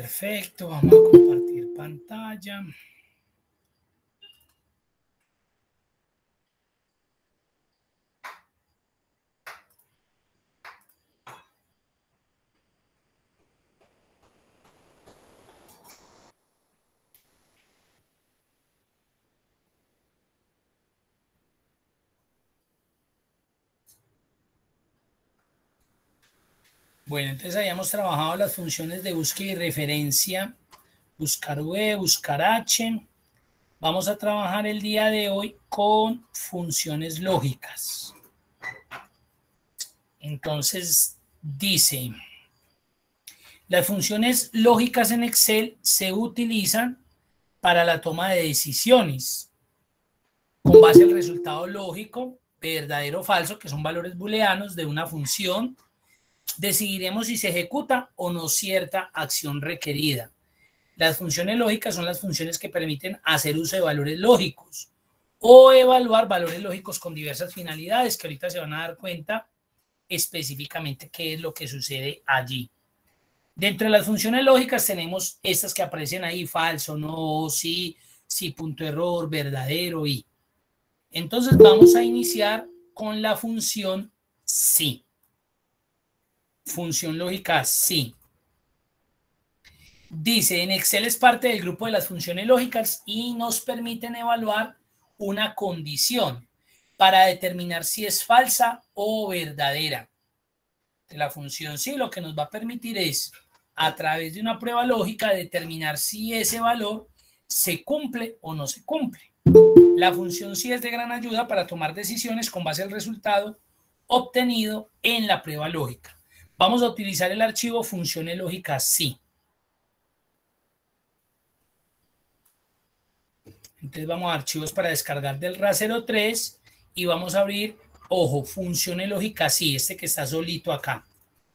Perfecto, vamos a compartir pantalla. Bueno, entonces habíamos trabajado las funciones de búsqueda y referencia, buscar V, buscar H. Vamos a trabajar el día de hoy con funciones lógicas. Entonces, dice, las funciones lógicas en Excel se utilizan para la toma de decisiones con base al resultado lógico, verdadero o falso, que son valores booleanos de una función. Decidiremos si se ejecuta o no cierta acción requerida. Las funciones lógicas son las funciones que permiten hacer uso de valores lógicos o evaluar valores lógicos con diversas finalidades, que ahorita se van a dar cuenta específicamente qué es lo que sucede allí. Dentro de las funciones lógicas tenemos estas que aparecen ahí, falso, no, sí, sí, punto error, verdadero y. Entonces vamos a iniciar con la función sí. Función lógica sí. Dice, en Excel es parte del grupo de las funciones lógicas y nos permiten evaluar una condición para determinar si es falsa o verdadera. La función sí lo que nos va a permitir es, a través de una prueba lógica, determinar si ese valor se cumple o no se cumple. La función sí es de gran ayuda para tomar decisiones con base al resultado obtenido en la prueba lógica. Vamos a utilizar el archivo funciones lógicas sí. Entonces vamos a archivos para descargar del RA03 y vamos a abrir, ojo, funciones lógicas sí, este que está solito acá.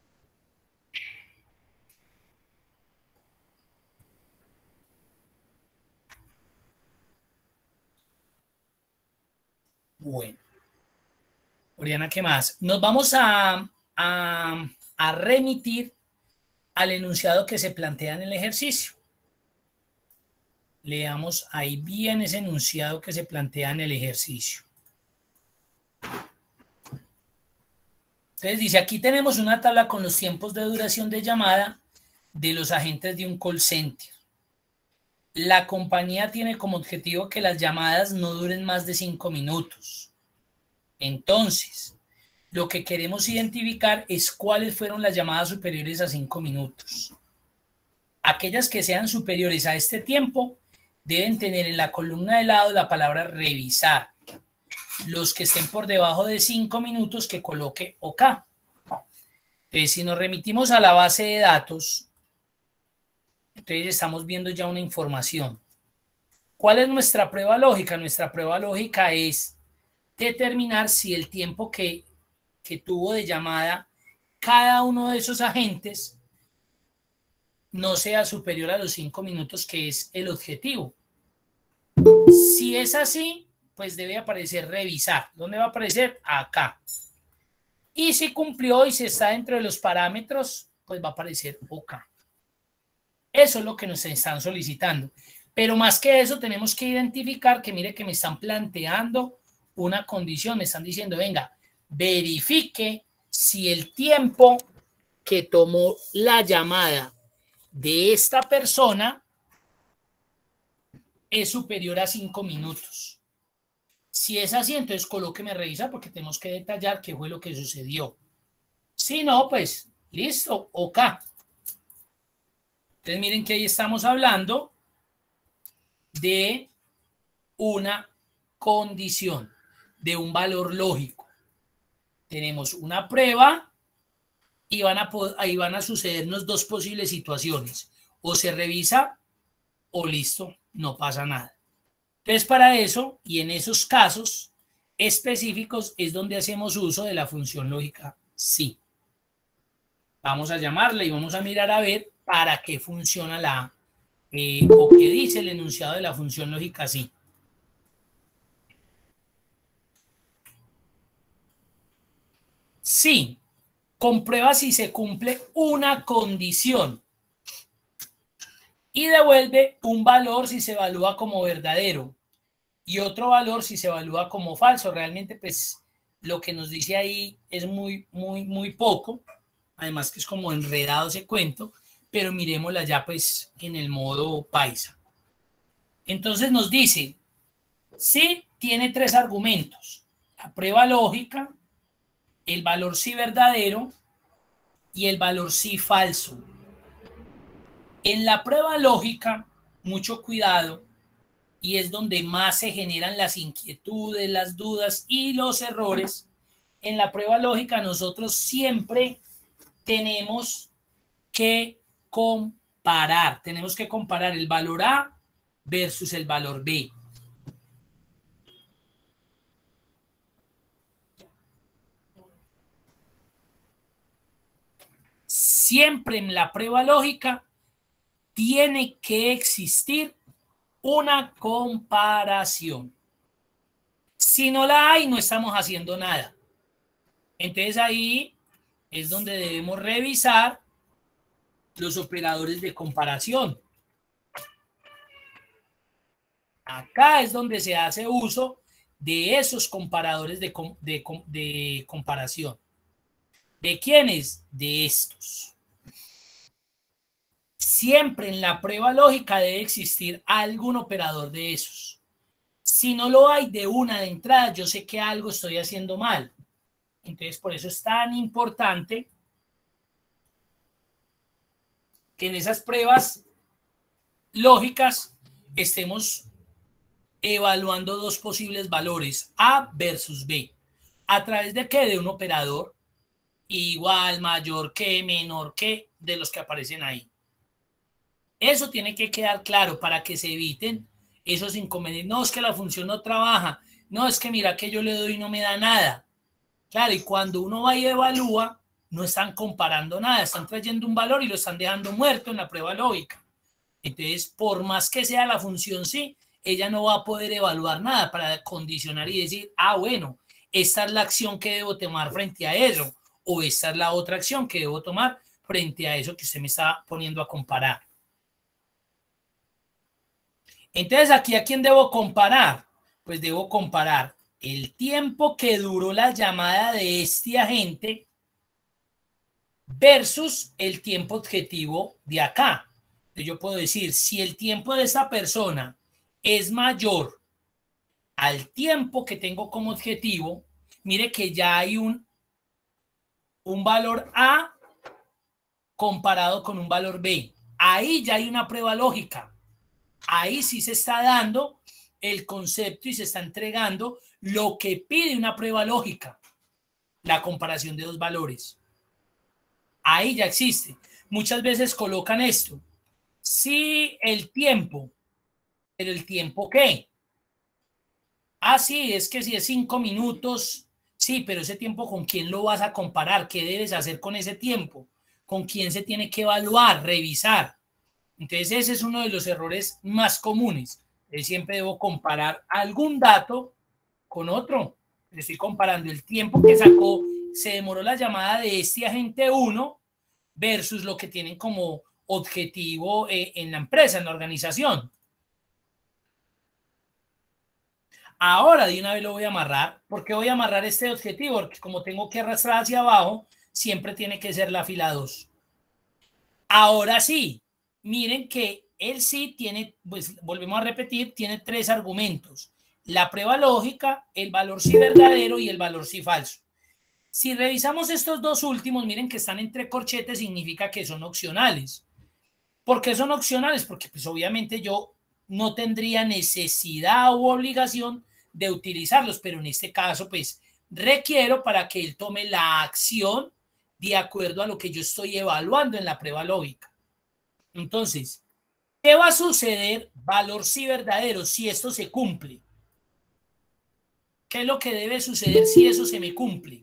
Bueno, Oriana, ¿qué más? Nos vamos a remitir al enunciado que se plantea en el ejercicio. Leamos ahí bien ese enunciado que se plantea en el ejercicio. Entonces dice, aquí tenemos una tabla con los tiempos de duración de llamada de los agentes de un call center. La compañía tiene como objetivo que las llamadas no duren más de 5 minutos. Entonces, lo que queremos identificar es cuáles fueron las llamadas superiores a 5 minutos. Aquellas que sean superiores a este tiempo deben tener en la columna de lado la palabra revisar. Los que estén por debajo de 5 minutos que coloque OK. Entonces, si nos remitimos a la base de datos, entonces estamos viendo ya una información. ¿Cuál es nuestra prueba lógica? Nuestra prueba lógica es determinar si el tiempo que tuvo de llamada cada uno de esos agentes no sea superior a los 5 minutos, que es el objetivo. Si es así, pues debe aparecer revisar. ¿Dónde va a aparecer? Acá. Y si cumplió y si está dentro de los parámetros, pues va a aparecer OK. Eso es lo que nos están solicitando. Pero más que eso, tenemos que identificar que mire que me están planteando una condición. Me están diciendo, venga, verifique si el tiempo que tomó la llamada de esta persona es superior a 5 minutos. Si es así, entonces colóqueme revisar porque tenemos que detallar qué fue lo que sucedió. Si no, pues listo, OK. Entonces miren que ahí estamos hablando de una condición, de un valor lógico. Tenemos una prueba y ahí van a sucedernos dos posibles situaciones. O se revisa o listo, no pasa nada. Entonces, para eso y en esos casos específicos es donde hacemos uso de la función lógica sí. Vamos a llamarla y vamos a mirar a ver para qué funciona o qué dice el enunciado de la función lógica sí. Sí, comprueba si se cumple una condición. y devuelve un valor si se evalúa como verdadero y otro valor si se evalúa como falso. Realmente, pues, lo que nos dice ahí es muy poco. Además que es como enredado ese cuento, pero miremosla ya pues en el modo paisa. Entonces nos dice, sí tiene tres argumentos: la prueba lógica, el valor sí verdadero y el valor sí falso. En la prueba lógica, mucho cuidado, y es donde más se generan las inquietudes, las dudas y los errores. En la prueba lógica nosotros siempre tenemos que comparar. Tenemos que comparar el valor A versus el valor B. Siempre en la prueba lógica tiene que existir una comparación. Si no la hay, no estamos haciendo nada. Entonces ahí es donde debemos revisar los operadores de comparación. Acá es donde se hace uso de esos comparadores de comparación. ¿De quiénes? De estos. Siempre en la prueba lógica debe existir algún operador de esos. Si no lo hay de una de entrada, yo sé que algo estoy haciendo mal. Entonces, por eso es tan importante que en esas pruebas lógicas estemos evaluando dos posibles valores, A versus B. ¿A través de qué? De un operador igual, mayor que, menor que, de los que aparecen ahí. Eso tiene que quedar claro para que se eviten esos inconvenientes. No, es que la función no trabaja. No, es que mira que yo le doy y no me da nada. Claro, y cuando uno va y evalúa, no están comparando nada, están trayendo un valor y lo están dejando muerto en la prueba lógica. Entonces, por más que sea la función sí, ella no va a poder evaluar nada para condicionar y decir, ah, bueno, esta es la acción que debo tomar frente a eso, o esta es la otra acción que debo tomar frente a eso que usted me está poniendo a comparar. Entonces, ¿aquí a quién debo comparar? Pues debo comparar el tiempo que duró la llamada de este agente versus el tiempo objetivo de acá. Entonces, yo puedo decir, si el tiempo de esta persona es mayor al tiempo que tengo como objetivo, mire que ya hay un valor A comparado con un valor B. Ahí ya hay una prueba lógica. Ahí sí se está dando el concepto y se está entregando lo que pide una prueba lógica, la comparación de dos valores. Ahí ya existe. Muchas veces colocan esto. Sí, el tiempo. ¿Pero el tiempo qué? Ah, sí, es que si es 5 minutos, sí, pero ese tiempo, ¿con quién lo vas a comparar? ¿Qué debes hacer con ese tiempo? ¿Con quién se tiene que evaluar, revisar? Entonces, ese es uno de los errores más comunes. Siempre debo comparar algún dato con otro. Estoy comparando el tiempo que sacó, se demoró la llamada de este agente 1 versus lo que tienen como objetivo en la empresa, en la organización. Ahora de una vez lo voy a amarrar. ¿Por qué voy a amarrar este objetivo? Porque como tengo que arrastrar hacia abajo, siempre tiene que ser la fila 2. Ahora sí, miren que él sí tiene, pues volvemos a repetir, tiene tres argumentos: la prueba lógica, el valor sí verdadero y el valor sí falso. Si revisamos estos dos últimos, miren que están entre corchetes, significa que son opcionales. ¿Por qué son opcionales? Porque pues obviamente yo no tendría necesidad u obligación de utilizarlos, pero en este caso pues requiero para que él tome la acción de acuerdo a lo que yo estoy evaluando en la prueba lógica. Entonces, ¿qué va a suceder? Valor sí verdadero, si esto se cumple. ¿Qué es lo que debe suceder si eso se me cumple?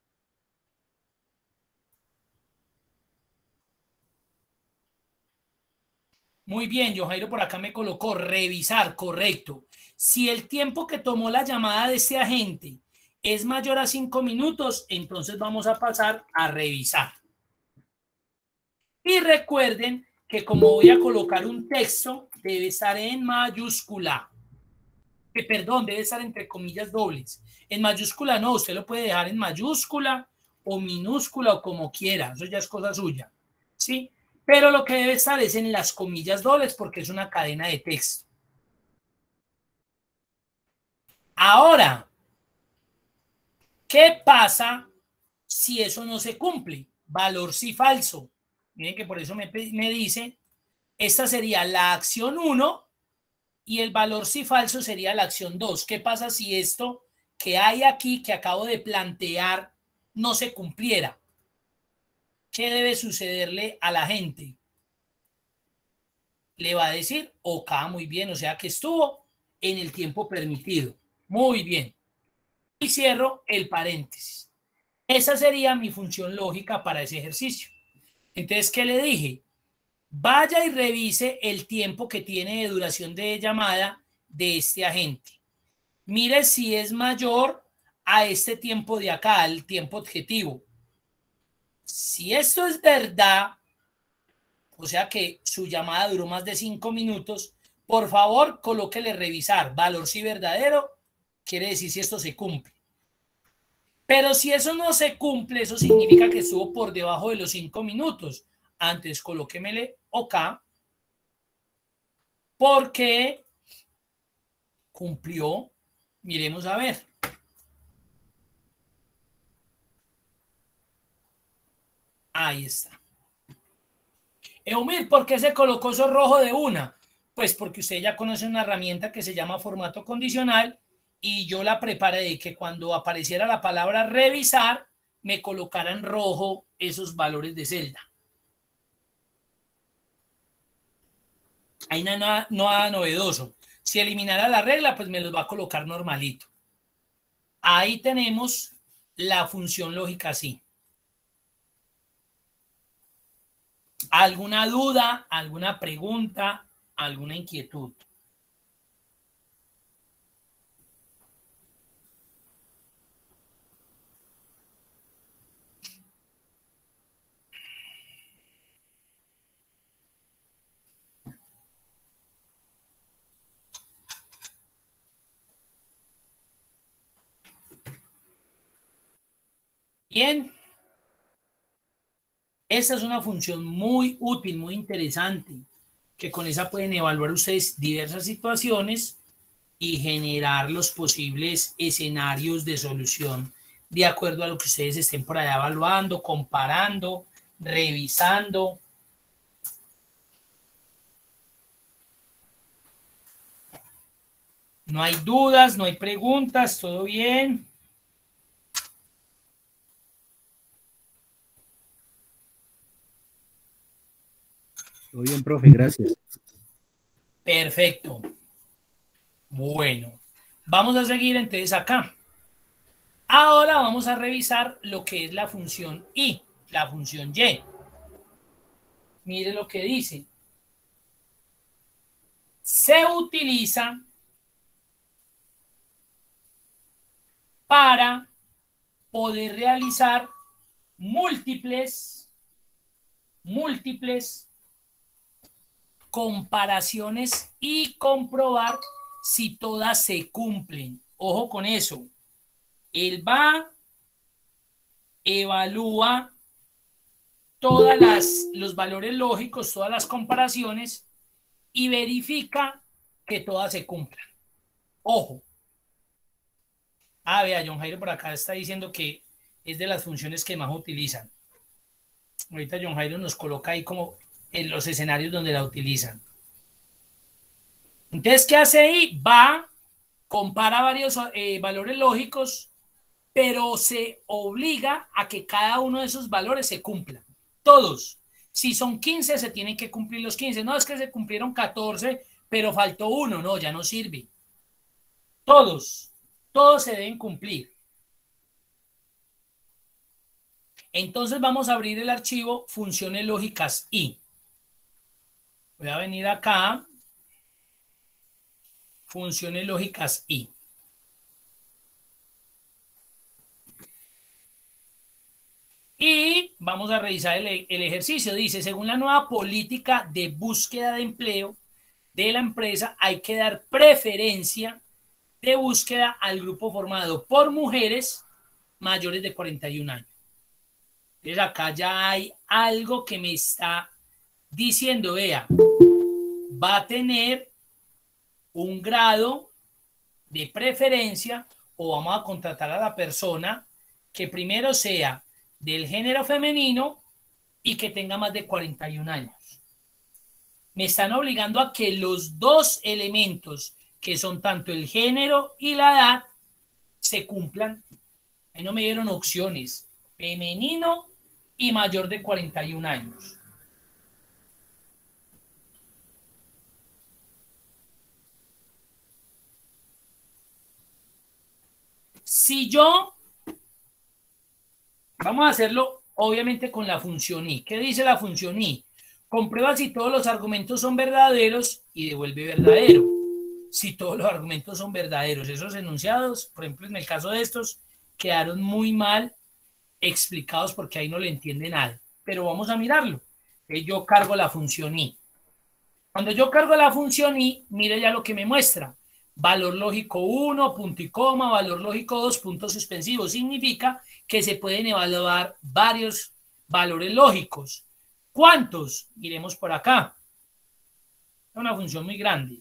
Muy bien, Johairo por acá me colocó revisar, correcto. Si el tiempo que tomó la llamada de este agente es mayor a 5 minutos, entonces vamos a pasar a revisar. Y recuerden que como voy a colocar un texto, debe estar en mayúscula. Perdón, debe estar entre comillas dobles. En mayúscula no, usted lo puede dejar en mayúscula o minúscula o como quiera, eso ya es cosa suya, ¿sí? Pero lo que debe estar es en las comillas dobles porque es una cadena de texto. Ahora, ¿qué pasa si eso no se cumple? Valor sí falso. Miren que por eso me dice, esta sería la acción 1 y el valor sí falso sería la acción 2. ¿Qué pasa si esto que hay aquí, que acabo de plantear, no se cumpliera? ¿Qué debe sucederle a la gente? Le va a decir, ok, muy bien, o sea que estuvo en el tiempo permitido. Muy bien. Y cierro el paréntesis. Esa sería mi función lógica para ese ejercicio. Entonces, ¿qué le dije? Vaya y revise el tiempo que tiene de duración de llamada de este agente. Mire si es mayor a este tiempo de acá, el tiempo objetivo. Si esto es verdad, o sea que su llamada duró más de 5 minutos, por favor, colóquele revisar. Valor si verdadero, quiere decir si esto se cumple. Pero si eso no se cumple, eso significa que estuvo por debajo de los 5 minutos. Antes colóquemele OK porque cumplió. Miremos a ver. Ahí está. Eumir, ¿por qué se colocó eso rojo de una? Pues porque usted ya conoce una herramienta que se llama formato condicional y yo la preparé de que cuando apareciera la palabra revisar, me colocara en rojo esos valores de celda. Ahí no hay nada novedoso. Si eliminara la regla, pues me los va a colocar normalito. Ahí tenemos la función lógica así. ¿Alguna duda, alguna pregunta, alguna inquietud? Bien. Esa es una función muy útil, muy interesante, que con esa pueden evaluar ustedes diversas situaciones y generar los posibles escenarios de solución de acuerdo a lo que ustedes estén por allá evaluando, comparando, revisando. No hay dudas, no hay preguntas, todo bien. Todo bien, profe, gracias. Perfecto. Bueno, vamos a seguir entonces acá. Ahora vamos a revisar lo que es la función y, la función y. Mire lo que dice. Se utiliza para poder realizar múltiples comparaciones y comprobar si todas se cumplen. Ojo con eso. Él va, evalúa todos los valores lógicos, todas las comparaciones y verifica que todas se cumplan. Ojo. Vea, John Jairo por acá está diciendo que es de las funciones que más utilizan. Ahorita John Jairo nos coloca ahí como en los escenarios donde la utilizan. Entonces, ¿qué hace ahí? Va, compara varios valores lógicos, pero se obliga a que cada uno de esos valores se cumpla. Todos. Si son 15, se tienen que cumplir los 15. No, es que se cumplieron 14, pero faltó uno. No, ya no sirve. Todos se deben cumplir. Entonces vamos a abrir el archivo funciones lógicas y. Voy a venir acá, funciones lógicas y. Y vamos a revisar el ejercicio. Dice, según la nueva política de búsqueda de empleo de la empresa, hay que dar preferencia de búsqueda al grupo formado por mujeres mayores de 41 años. Entonces acá ya hay algo que me está diciendo, vea, va a tener un grado de preferencia o vamos a contratar a la persona que primero sea del género femenino y que tenga más de 41 años. Me están obligando a que los dos elementos, que son tanto el género y la edad, se cumplan. Ahí no me dieron opciones. Femenino y mayor de 41 años. Si yo, vamos a hacerlo obviamente con la función I. ¿Qué dice la función I? Comprueba si todos los argumentos son verdaderos y devuelve verdadero. Si todos los argumentos son verdaderos, esos enunciados, por ejemplo, en el caso de estos, quedaron muy mal explicados porque ahí no le entiende nada. Pero vamos a mirarlo. Yo cargo la función I. Cuando yo cargo la función I, mire ya lo que me muestra. Valor lógico 1, punto y coma, valor lógico 2, puntos suspensivos. Significa que se pueden evaluar varios valores lógicos. ¿Cuántos? Miremos por acá. Es una función muy grande.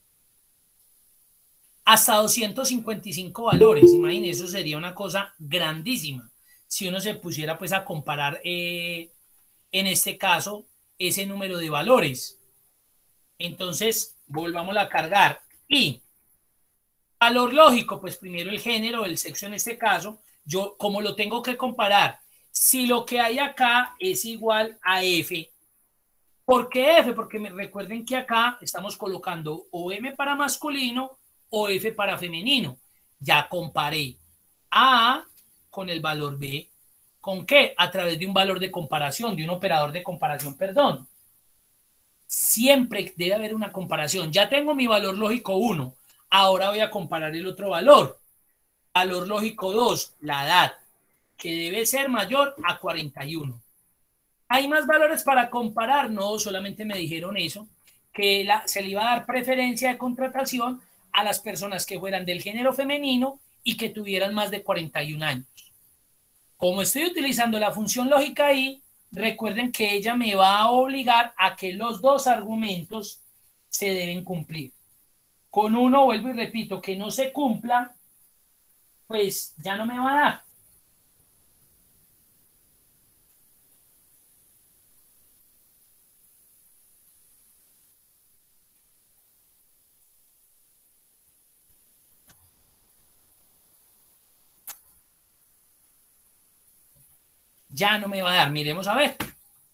Hasta 255 valores. Imagínense, eso sería una cosa grandísima. Si uno se pusiera pues a comparar, en este caso, ese número de valores. Entonces, volvamos a cargar. Y valor lógico, pues primero el género, el sexo en este caso. Yo, como lo tengo que comparar, si lo que hay acá es igual a F. ¿Por qué F? Porque me recuerden que acá estamos colocando o M para masculino o F para femenino. Ya comparé A con el valor B. ¿Con qué? A través de un valor de comparación, de un operador de comparación, perdón. Siempre debe haber una comparación. Ya tengo mi valor lógico 1. Ahora voy a comparar el otro valor. Valor lógico 2, la edad, que debe ser mayor a 41. ¿Hay más valores para comparar? No, solamente me dijeron eso, que se le iba a dar preferencia de contratación a las personas que fueran del género femenino y que tuvieran más de 41 años. Como estoy utilizando la función lógica ahí, recuerden que ella me va a obligar a que los dos argumentos se deben cumplir. Con uno, vuelvo y repito, que no se cumpla, pues ya no me va a dar. Ya no me va a dar. Miremos a ver.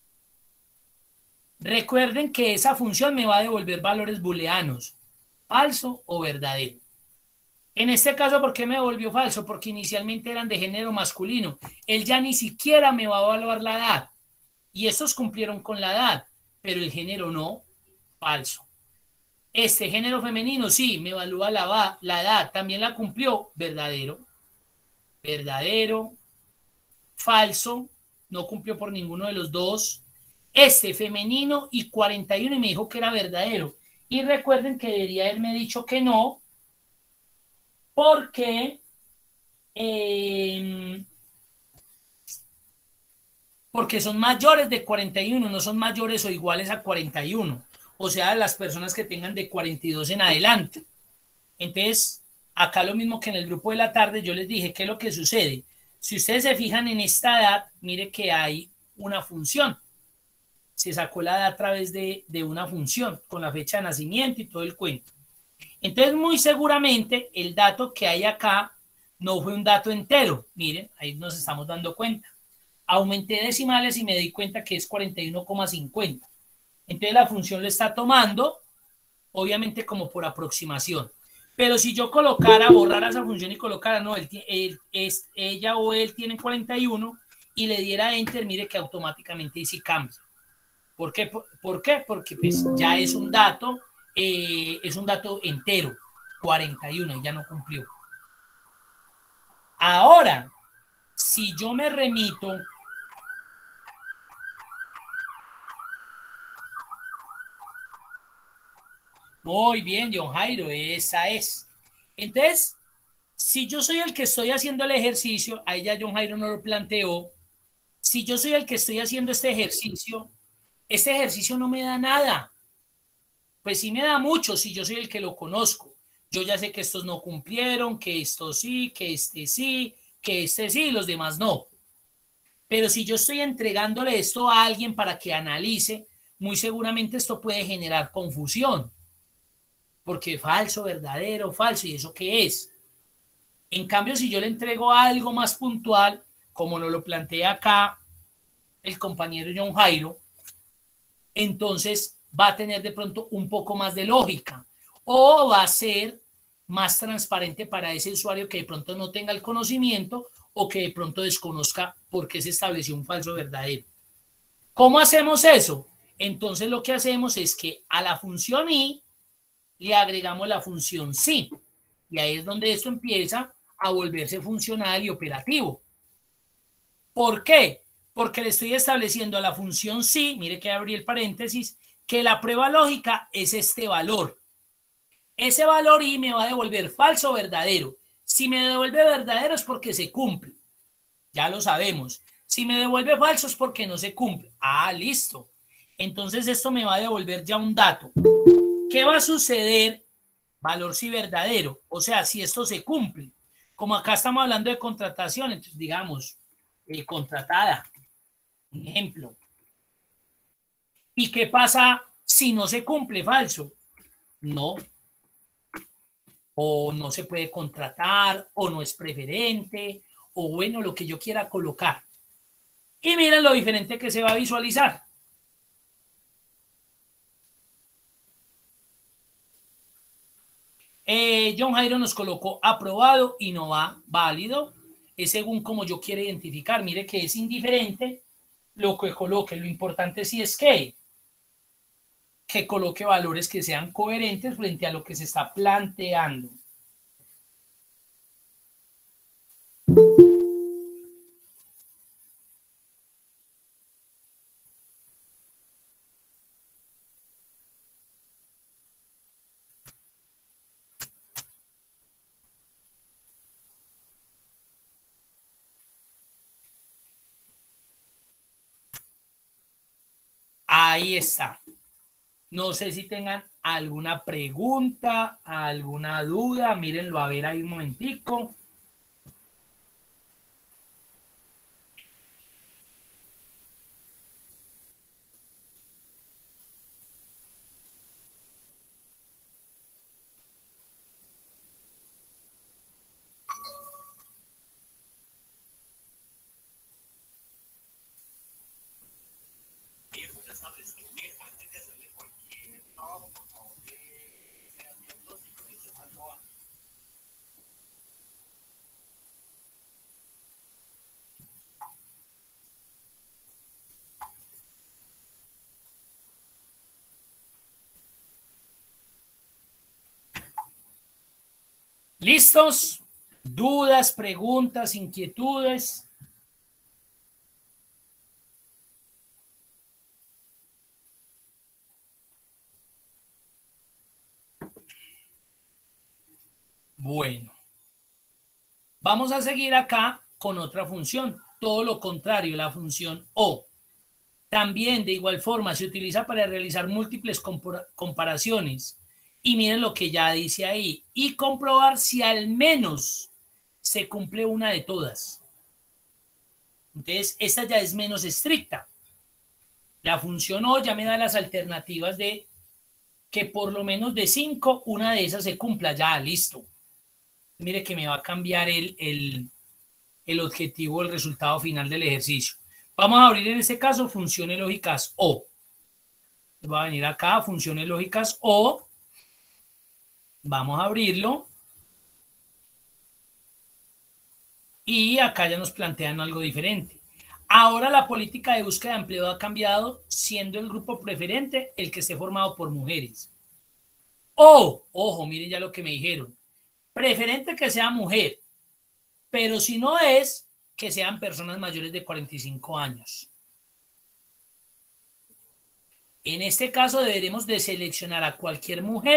Recuerden que esa función me va a devolver valores booleanos, falso o verdadero. En este caso, ¿por qué me devolvió falso? Porque inicialmente eran de género masculino. Él ya ni siquiera me va a evaluar la edad. Y estos cumplieron con la edad, pero el género no, falso. Este género femenino sí, me evalúa la edad, también la cumplió, verdadero. Verdadero, falso, no cumplió por ninguno de los dos. Este femenino y 41 y me dijo que era verdadero. Y recuerden que debería haberme dicho que no, porque porque son mayores de 41, no son mayores o iguales a 41. O sea, las personas que tengan de 42 en adelante. Entonces, acá lo mismo que en el grupo de la tarde, yo les dije, ¿qué es lo que sucede? Si ustedes se fijan en esta edad, mire que hay una función. Se sacó la edad a través de una función, con la fecha de nacimiento y todo el cuento. Entonces, muy seguramente, el dato que hay acá no fue un dato entero. Miren, ahí nos estamos dando cuenta. Aumenté decimales y me di cuenta que es 41,50. Entonces, la función lo está tomando, obviamente, como por aproximación. Pero si yo colocara, borrara esa función y colocara, no, ella o él tienen 41 y le diera enter, mire que automáticamente sí cambia. ¿Por qué? ¿Por qué? Porque pues ya es un dato entero, 41, y ya no cumplió. Ahora, si yo me remito Muy bien, John Jairo, esa es. Entonces, si yo soy el que estoy haciendo el ejercicio, ahí ya John Jairo no lo planteó, si yo soy el que estoy haciendo este ejercicio no me da nada. Pues sí me da mucho si yo soy el que lo conozco. Yo ya sé que estos no cumplieron, que esto sí, que este sí, y los demás no. Pero si yo estoy entregándole esto a alguien para que analice, muy seguramente esto puede generar confusión. Porque falso, verdadero, falso, ¿y eso qué es? En cambio, si yo le entrego algo más puntual, como nos lo plantea acá el compañero John Jairo, entonces va a tener de pronto un poco más de lógica o va a ser más transparente para ese usuario que de pronto no tenga el conocimiento o que de pronto desconozca por qué se estableció un falso verdadero. ¿Cómo hacemos eso? Entonces lo que hacemos es que a la función i le agregamos la función sí. Y ahí es donde esto empieza a volverse funcional y operativo. ¿Por qué? Porque le estoy estableciendo a la función sí, mire que abrí el paréntesis, que la prueba lógica es este valor. Ese valor i me va a devolver falso o verdadero. Si me devuelve verdadero es porque se cumple. Ya lo sabemos. Si me devuelve falso es porque no se cumple. Ah, listo. Entonces esto me va a devolver ya un dato. ¿Qué va a suceder? Valor si verdadero. O sea, si esto se cumple. Como acá estamos hablando de contratación, entonces digamos, contratada. Un ejemplo. ¿Y qué pasa si no se cumple? Falso. No. O no se puede contratar, o no es preferente, o bueno, lo que yo quiera colocar. Y miren lo diferente que se va a visualizar. John Jairo nos colocó aprobado y no va válido. Es según como yo quiera identificar. Mire que es indiferente lo que coloque. Lo importante sí es que coloque valores que sean coherentes frente a lo que se está planteando. Ahí está. No sé si tengan alguna pregunta, alguna duda. Mírenlo a ver ahí un momentico. ¿Listos? ¿Dudas, preguntas, inquietudes? Bueno, vamos a seguir acá con otra función. Todo lo contrario, la función O. También de igual forma se utiliza para realizar múltiples comparaciones. Y miren lo que ya dice ahí. Y comprobar si al menos se cumple una de todas. Entonces, esta ya es menos estricta. La función O ya me da las alternativas de que por lo menos de 5, una de esas se cumpla. Ya, listo. Mire que me va a cambiar el objetivo, el resultado final del ejercicio. Vamos a abrir en este caso funciones lógicas O. Va a venir acá, funciones lógicas O. Vamos a abrirlo. Y acá ya nos plantean algo diferente. Ahora la política de búsqueda de empleo ha cambiado, siendo el grupo preferente el que esté formado por mujeres. O, ojo, miren ya lo que me dijeron. Preferente que sea mujer, pero si no es, que sean personas mayores de 45 años. En este caso deberemos de seleccionar a cualquier mujer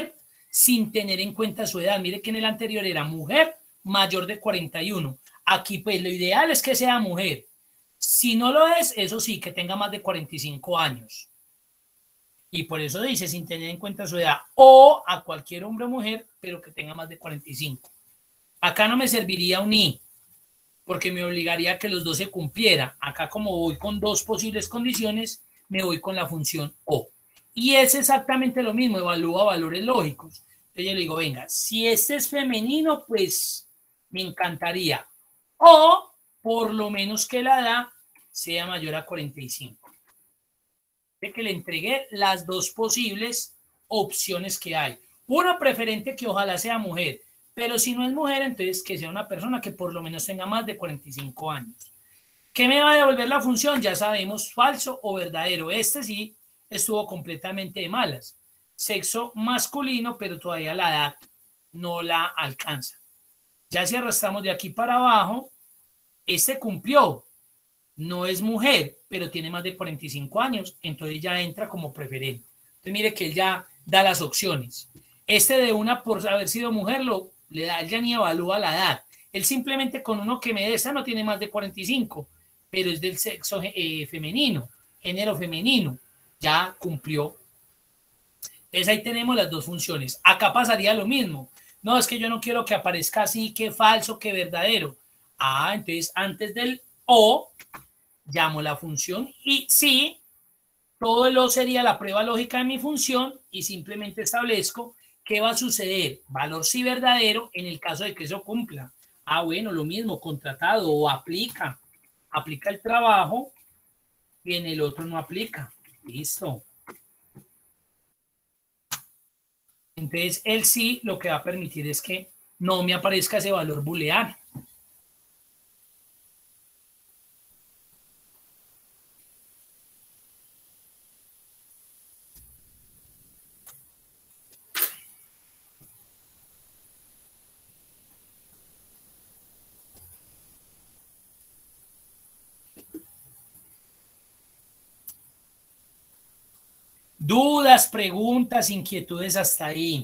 sin tener en cuenta su edad. Mire que en el anterior era mujer mayor de 41. Aquí pues lo ideal es que sea mujer. Si no lo es, eso sí, que tenga más de 45 años. Y por eso dice sin tener en cuenta su edad. O a cualquier hombre o mujer, pero que tenga más de 45. Acá no me serviría un I, porque me obligaría a que los dos se cumplieran. Acá como voy con dos posibles condiciones, me voy con la función O. Y es exactamente lo mismo, evalúa valores lógicos. Entonces yo le digo, venga, si este es femenino, pues me encantaría. O por lo menos que la edad sea mayor a 45. De que le entregué las dos posibles opciones que hay. Una preferente que ojalá sea mujer, pero si no es mujer, entonces que sea una persona que por lo menos tenga más de 45 años. ¿Qué me va a devolver la función? Ya sabemos, falso o verdadero. Este sí estuvo completamente de malas. Sexo masculino, pero todavía la edad no la alcanza. Ya si arrastramos de aquí para abajo, este cumplió. No es mujer, pero tiene más de 45 años, entonces ya entra como preferente. Entonces mire que él ya da las opciones. Este de una por haber sido mujer, le da, él ya ni evalúa la edad. Él simplemente con uno que me dé, esta no tiene más de 45, pero es del sexo femenino, género femenino, ya cumplió. Entonces ahí tenemos las dos funciones. Acá pasaría lo mismo. No, es que yo no quiero que aparezca así, que falso, que verdadero. Ah, entonces antes del O, llamo la función y sí, todo el O sería la prueba lógica de mi función y simplemente establezco qué va a suceder, valor sí verdadero en el caso de que eso cumpla. Ah, bueno, lo mismo, contratado o aplica el trabajo y en el otro no aplica. Listo. Entonces, el sí lo que va a permitir es que no me aparezca ese valor booleano. Dudas, preguntas, inquietudes hasta ahí.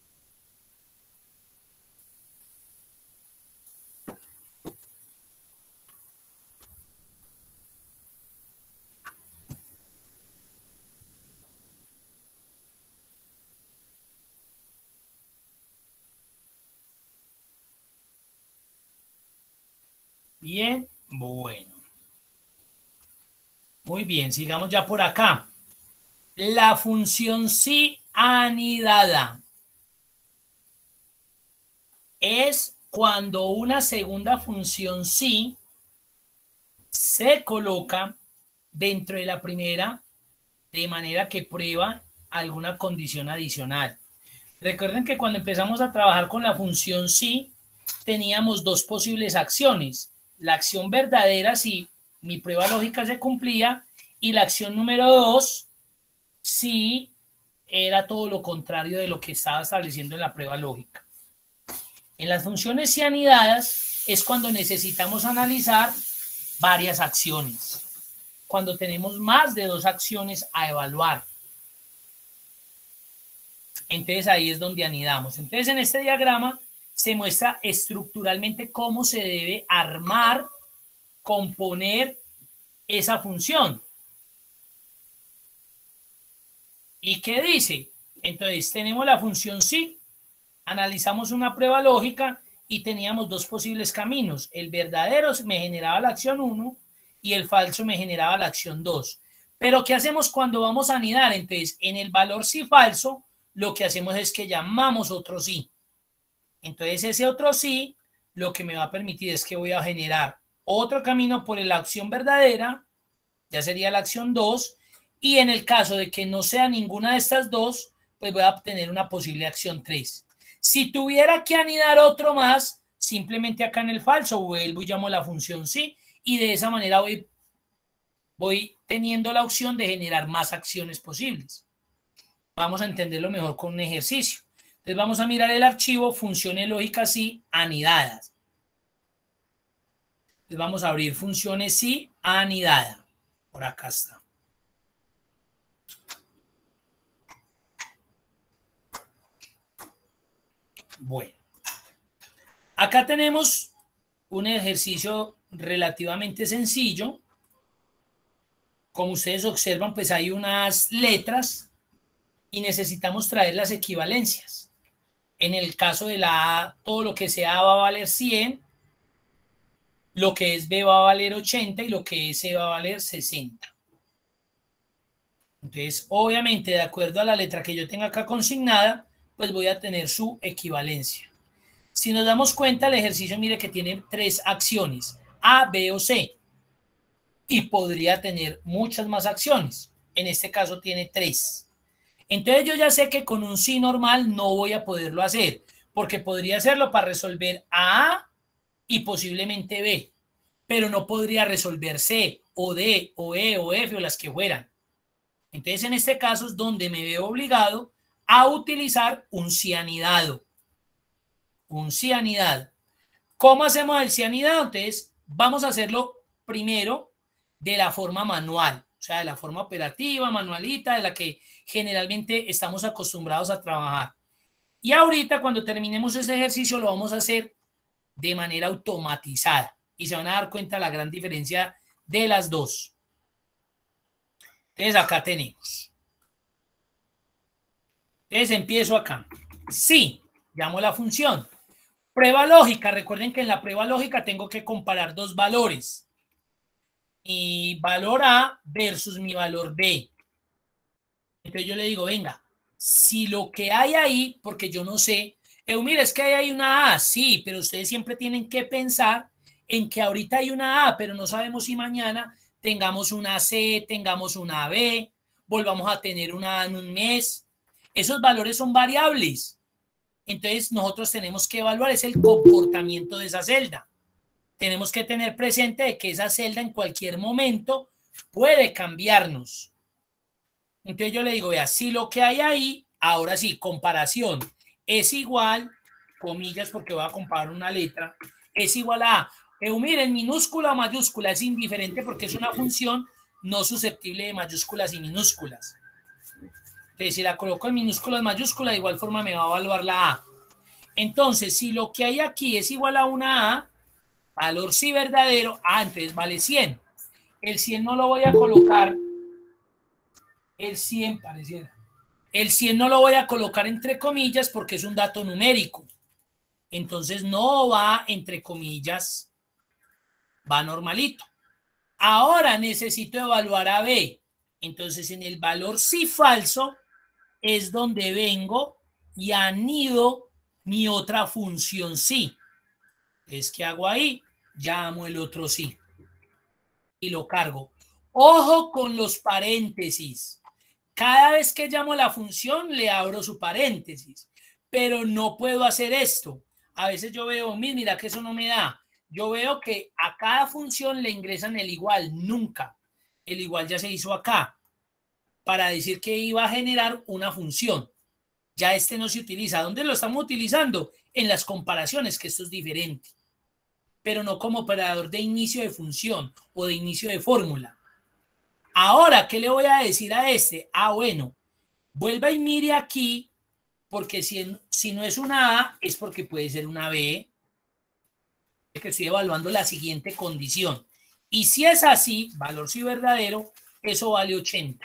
Bien, bueno. Muy bien, sigamos ya por acá. La función sí anidada es cuando una segunda función sí se coloca dentro de la primera de manera que prueba alguna condición adicional. Recuerden que cuando empezamos a trabajar con la función sí, teníamos dos posibles acciones. La acción verdadera si mi prueba lógica se cumplía y la acción número 2 si era todo lo contrario de lo que estaba estableciendo en la prueba lógica. En las funciones sí anidadas es cuando necesitamos analizar varias acciones, cuando tenemos más de dos acciones a evaluar. Entonces ahí es donde anidamos. Entonces en este diagrama se muestra estructuralmente cómo se debe armar, componer esa función. ¿Y qué dice? Entonces tenemos la función sí, analizamos una prueba lógica y teníamos dos posibles caminos. El verdadero me generaba la acción 1 y el falso me generaba la acción 2. Pero ¿qué hacemos cuando vamos a anidar? Entonces en el valor sí falso lo que hacemos es que llamamos otro sí. Entonces ese otro sí lo que me va a permitir es que voy a generar otro camino por la acción verdadera, ya sería la acción 2, y en el caso de que no sea ninguna de estas dos, pues voy a obtener una posible acción 3. Si tuviera que anidar otro más, simplemente acá en el falso vuelvo y llamo la función sí, y de esa manera voy teniendo la opción de generar más acciones posibles. Vamos a entenderlo mejor con un ejercicio. Entonces vamos a mirar el archivo funciones lógicas sí anidadas. Entonces vamos a abrir funciones sí anidada. Por acá está. Bueno, acá tenemos un ejercicio relativamente sencillo. Como ustedes observan, pues hay unas letras y necesitamos traer las equivalencias. En el caso de la A, todo lo que sea A va a valer 100, lo que es B va a valer 80 y lo que es C va a valer 60. Entonces, obviamente, de acuerdo a la letra que yo tenga acá consignada, pues voy a tener su equivalencia. Si nos damos cuenta, el ejercicio, mire que tiene 3 acciones, A, B o C, y podría tener muchas más acciones. En este caso tiene 3. Entonces yo ya sé que con un sí normal no voy a poderlo hacer, porque podría hacerlo para resolver A y posiblemente B, pero no podría resolver C o D o E o F o las que fueran. Entonces en este caso es donde me veo obligado a utilizar un cianidado. Un cianidado. ¿Cómo hacemos el cianidado? Entonces vamos a hacerlo primero de la forma manual, o sea, de la forma operativa, manualita, de la que generalmente estamos acostumbrados a trabajar. Y ahorita cuando terminemos ese ejercicio lo vamos a hacer de manera automatizada y se van a dar cuenta la gran diferencia de las dos. Entonces acá tenemos. Entonces empiezo acá. Sí, llamo la función. Prueba lógica. Recuerden que en la prueba lógica tengo que comparar dos valores. Mi valor A versus mi valor B. Entonces yo le digo, venga, si lo que hay ahí, porque yo no sé, mira, es que hay una A, sí, pero ustedes siempre tienen que pensar en que ahorita hay una A, pero no sabemos si mañana tengamos una C, tengamos una B, volvamos a tener una A en un mes. Esos valores son variables. Entonces nosotros tenemos que evaluar es el comportamiento de esa celda. Tenemos que tener presente de que esa celda en cualquier momento puede cambiarnos. Entonces yo le digo, vea, si lo que hay ahí, ahora sí, comparación, es igual, comillas, porque voy a comparar una letra, es igual a, miren, minúscula o mayúscula, es indiferente porque es una función no susceptible de mayúsculas y minúsculas. Entonces, si la coloco en minúsculas, mayúsculas, de igual forma me va a evaluar la A. Entonces, si lo que hay aquí es igual a una A, valor sí verdadero, entonces vale 100. El 100 no lo voy a colocar, el 100 pareciera. El 100 no lo voy a colocar entre comillas porque es un dato numérico. Entonces no va entre comillas, va normalito. Ahora necesito evaluar a B. Entonces en el valor sí falso es donde vengo y anido mi otra función sí. Es que hago ahí, llamo el otro sí y lo cargo. Ojo con los paréntesis. Cada vez que llamo la función le abro su paréntesis, pero no puedo hacer esto. A veces yo veo, mira que eso no me da. Yo veo que a cada función le ingresan el igual, nunca. El igual ya se hizo acá para decir que iba a generar una función. Ya este no se utiliza. ¿Dónde lo estamos utilizando? En las comparaciones, que esto es diferente, pero no como operador de inicio de función o de inicio de fórmula. Ahora, ¿qué le voy a decir a este? Bueno, vuelva y mire aquí, porque si no es una A, es porque puede ser una B, que estoy evaluando la siguiente condición. Y si es así, valor sí verdadero, eso vale 80.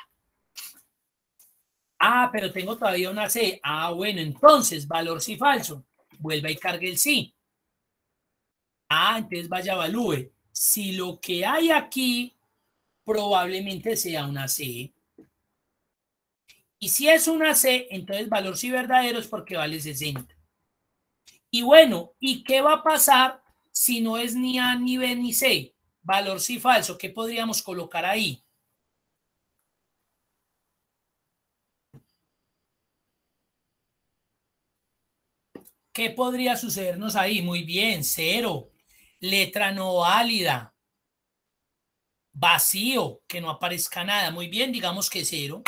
Pero tengo todavía una C. Bueno, entonces, valor sí falso. Vuelva y cargue el sí. Entonces vaya, evalúe. Si lo que hay aquí probablemente sea una C. Y si es una C, entonces valor sí verdadero es porque vale 60. Y bueno, ¿y qué va a pasar si no es ni A, ni B, ni C? Valor sí falso, ¿qué podríamos colocar ahí? ¿Qué podría sucedernos ahí? Muy bien, 0. Letra no válida. Vacío, que no aparezca nada. Muy bien, digamos que 0.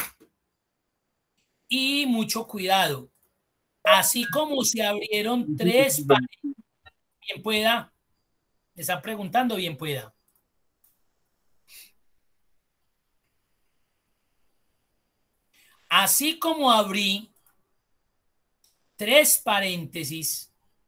Y mucho cuidado. Así como se abrieron 3 paréntesis, bien pueda. Me están preguntando, bien pueda. Así como abrí 3 paréntesis.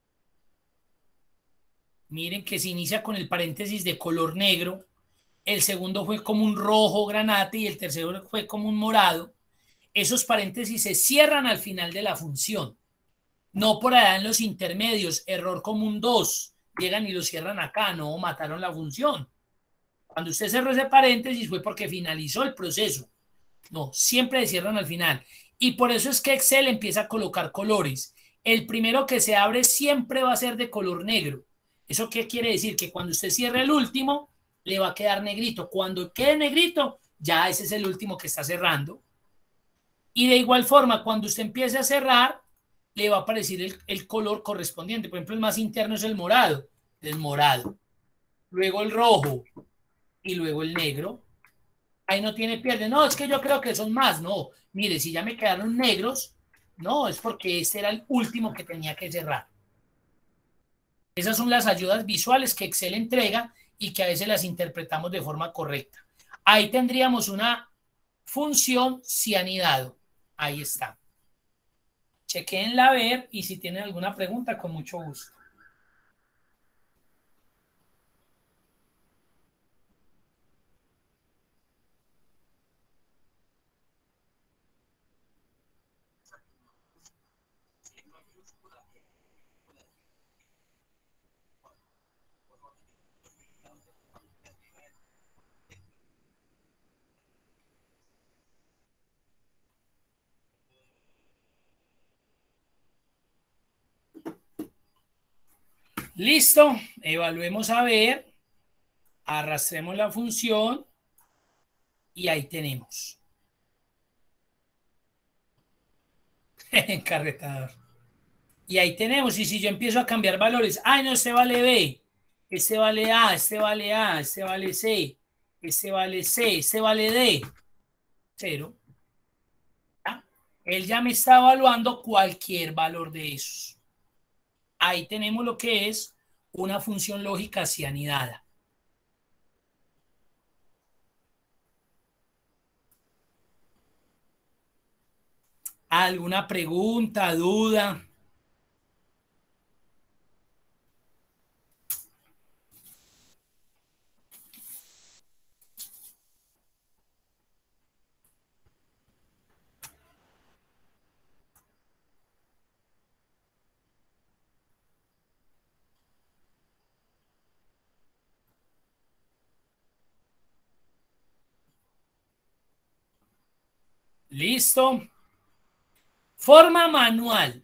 Miren que se inicia con el paréntesis de color negro, el segundo fue como un rojo granate y el tercero fue como un morado. Esos paréntesis se cierran al final de la función, no por allá en los intermedios, error común 2, llegan y lo cierran acá, no, mataron la función. Cuando usted cerró ese paréntesis fue porque finalizó el proceso, no, siempre se cierran al final. Y por eso es que Excel empieza a colocar colores. El primero que se abre siempre va a ser de color negro. ¿Eso qué quiere decir? Que cuando usted cierre el último, le va a quedar negrito. Cuando quede negrito, ya ese es el último que está cerrando. Y de igual forma, cuando usted empiece a cerrar, le va a aparecer el color correspondiente. Por ejemplo, el más interno es el morado. El morado. Luego el rojo. Y luego el negro. Ahí no tiene pierde. No, es que yo creo que son más. No, mire, si ya me quedaron negros, no, es porque este era el último que tenía que cerrar. Esas son las ayudas visuales que Excel entrega y que a veces las interpretamos de forma correcta. Ahí tendríamos una función si anidado. Ahí está. Chequenla a ver y si tienen alguna pregunta, con mucho gusto. Listo, evaluemos a ver, arrastremos la función y ahí tenemos. Encarretador. Y ahí tenemos, y si yo empiezo a cambiar valores, ay no, este vale B, este vale A, este vale A, este vale C, este vale C, este vale D, 0. ¿Ya? Él ya me está evaluando cualquier valor de esos. Ahí tenemos lo que es una función lógica si anidada. ¿Alguna pregunta, duda? Listo. Forma manual.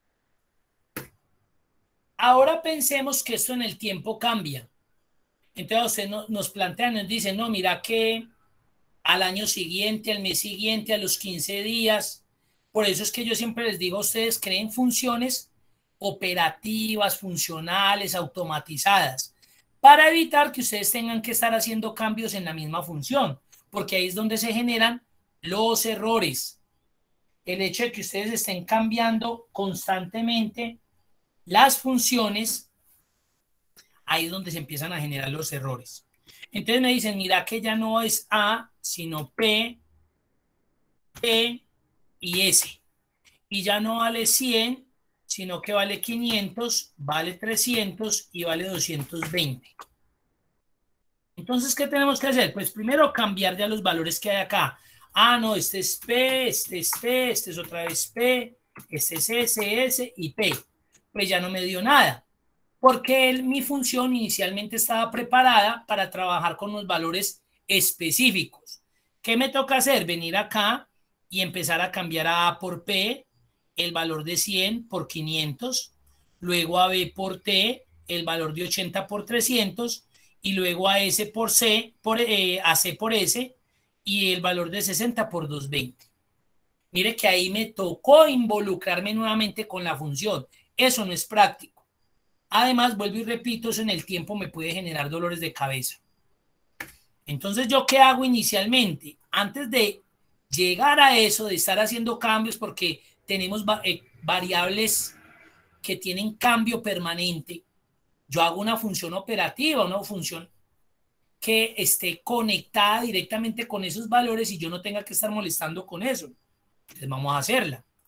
Ahora pensemos que esto en el tiempo cambia. Entonces nos plantean, nos dicen, no, mira que al año siguiente, al mes siguiente, a los 15 días. Por eso es que yo siempre les digo a ustedes, creen funciones operativas, funcionales, automatizadas, para evitar que ustedes tengan que estar haciendo cambios en la misma función, porque ahí es donde se generan los errores. El hecho de que ustedes estén cambiando constantemente las funciones, ahí es donde se empiezan a generar los errores. Entonces me dicen, mira que ya no es A, sino P, P y S. Y ya no vale 100, sino que vale 500, vale 300 y vale 220. Entonces, ¿qué tenemos que hacer? Pues primero cambiar ya los valores que hay acá. Ah, no, este es P, este es P, este es otra vez P, este es S, S y P. Pues ya no me dio nada, porque mi función inicialmente estaba preparada para trabajar con los valores específicos. ¿Qué me toca hacer? Venir acá y empezar a cambiar a A por P, el valor de 100 por 500, luego a B por T, el valor de 80 por 300, y luego a S por C, a C por S, y el valor de 60 por 220. Mire que ahí me tocó involucrarme nuevamente con la función. Eso no es práctico. Además, vuelvo y repito, eso en el tiempo me puede generar dolores de cabeza. Entonces, ¿yo qué hago inicialmente? Antes de llegar a eso, de estar haciendo cambios, porque tenemos variables que tienen cambio permanente, yo hago una función operativa, una función que esté conectada directamente con esos valores y yo no tenga que estar molestando con eso. Entonces, vamos a hacerla.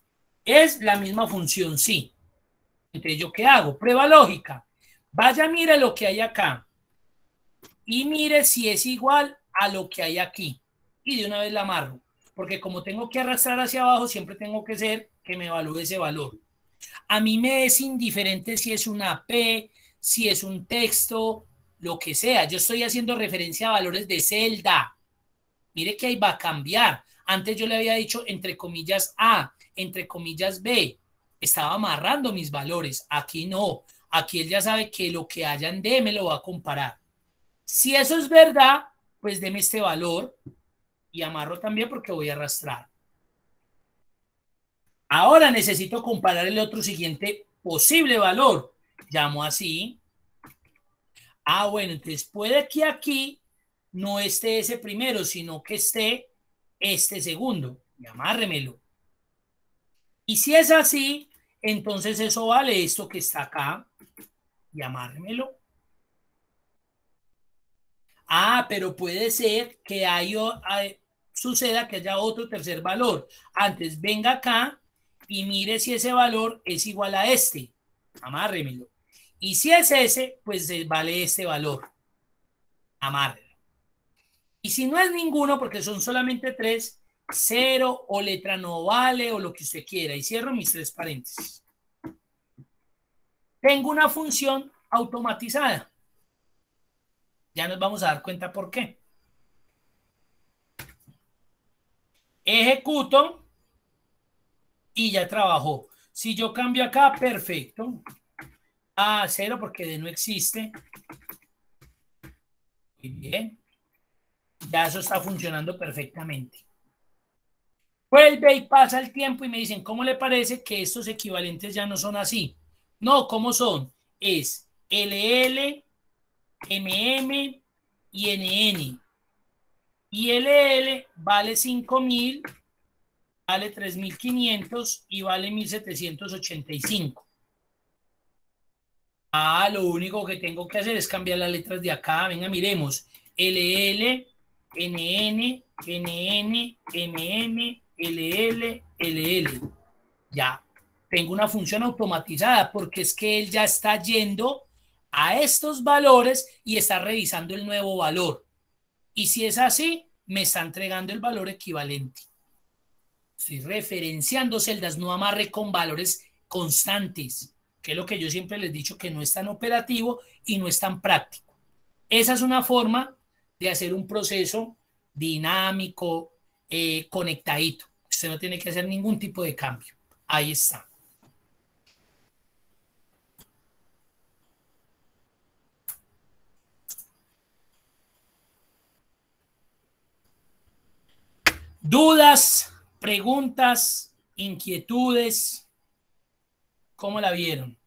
Es la misma función, sí. Entonces, ¿yo qué hago? Prueba lógica. Vaya, mire lo que hay acá y mire si es igual a lo que hay aquí. Y de una vez la amarro. Porque como tengo que arrastrar hacia abajo, siempre tengo que ser que me evalúe ese valor. A mí me es indiferente si es una P, si es un texto, lo que sea. Yo estoy haciendo referencia a valores de celda. Mire que ahí va a cambiar. Antes yo le había dicho entre comillas A, entre comillas B. Estaba amarrando mis valores. Aquí no. Aquí él ya sabe que lo que haya en D me lo va a comparar. Si eso es verdad, pues deme este valor y amarro también porque voy a arrastrar. Ahora necesito comparar el otro siguiente posible valor. Llamo así. Ah, bueno, entonces puede que aquí no esté ese primero, sino que esté este segundo. Y amárremelo. Y si es así, entonces eso vale esto que está acá. Y amárremelo. Ah, pero puede ser que suceda que haya otro tercer valor. Antes venga acá y mire si ese valor es igual a este. Amárremelo. Y si es ese, pues vale este valor. Amárrelo. Y si no es ninguno, porque son solamente tres, cero o letra no vale o lo que usted quiera. Y cierro mis tres paréntesis. Tengo una función automatizada. Ya nos vamos a dar cuenta por qué. Ejecuto y ya trabajó. Si yo cambio acá, perfecto. A cero porque D no existe. Muy bien. Ya eso está funcionando perfectamente. Vuelve y pasa el tiempo y me dicen, ¿cómo le parece que estos equivalentes ya no son así? No, ¿cómo son? Es LL, MM y NN. Y LL vale 5.000, vale 3.500 y vale 1.785. Ah, lo único que tengo que hacer es cambiar las letras de acá. Venga, miremos. LL, NN, NN, MM, LL, LL. Ya. Tengo una función automatizada porque es que él ya está yendo a estos valores y está revisando el nuevo valor. Y si es así, me está entregando el valor equivalente. Estoy referenciando celdas, no amarre con valores constantes, que es lo que yo siempre les he dicho que no es tan operativo y no es tan práctico. Esa es una forma de hacer un proceso dinámico, conectadito. Usted no tiene que hacer ningún tipo de cambio. Ahí está. Dudas, preguntas, inquietudes, ¿cómo la vieron?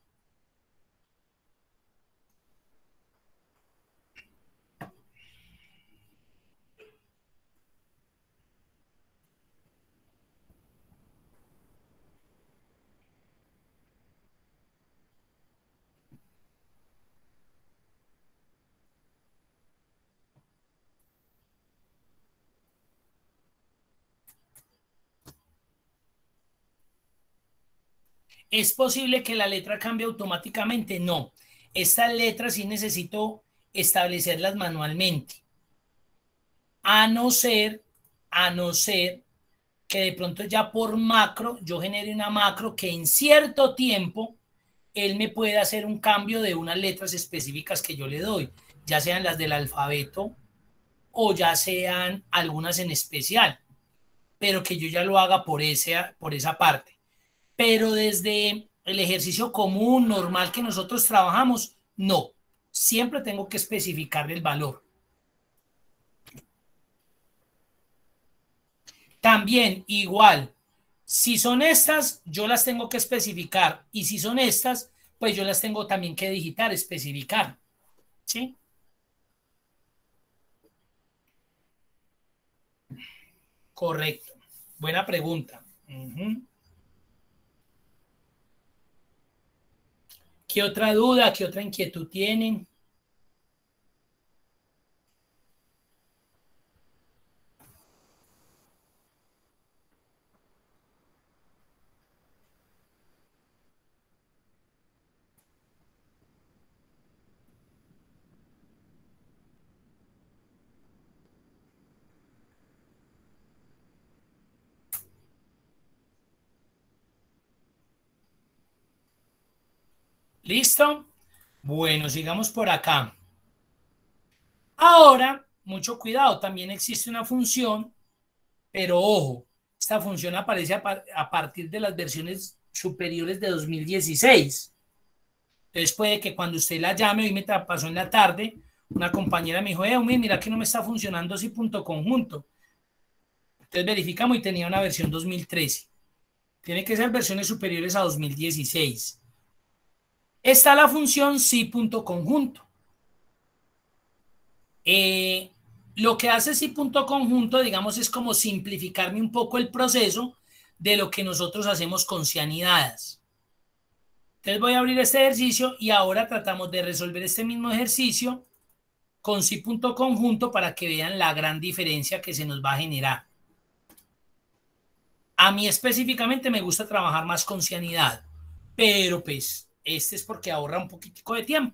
¿Es posible que la letra cambie automáticamente? No. Estas letras sí necesito establecerlas manualmente. A no ser, a no ser que de pronto ya por macro, yo genere una macro que en cierto tiempo él me puede hacer un cambio de unas letras específicas que yo le doy, ya sean las del alfabeto o ya sean algunas en especial, pero que yo ya lo haga por esa parte. Pero desde el ejercicio común, normal que nosotros trabajamos, no. Siempre tengo que especificarle el valor. También, igual, si son estas, yo las tengo que especificar. Y si son estas, pues yo las tengo también que digitar, especificar. ¿Sí? Correcto. Buena pregunta. ¿Qué otra duda, qué otra inquietud tienen? ¿Listo? Bueno, sigamos por acá. Ahora, mucho cuidado, también existe una función, pero ojo, esta función aparece a partir de las versiones superiores de 2016. Entonces puede que cuando usted la llame, hoy me pasó en la tarde, una compañera me dijo, mira que no me está funcionando así punto conjunto. Entonces verificamos y tenía una versión 2013. Tiene que ser versiones superiores a 2016. Está la función sí punto conjunto. Lo que hace sí punto conjunto, digamos, es como simplificarme un poco el proceso de lo que nosotros hacemos con cianidadas. Entonces voy a abrir este ejercicio y ahora tratamos de resolver este mismo ejercicio con sí punto conjunto para que vean la gran diferencia que se nos va a generar. A mí específicamente me gusta trabajar más con cianidad, pero pues este es porque ahorra un poquitico de tiempo.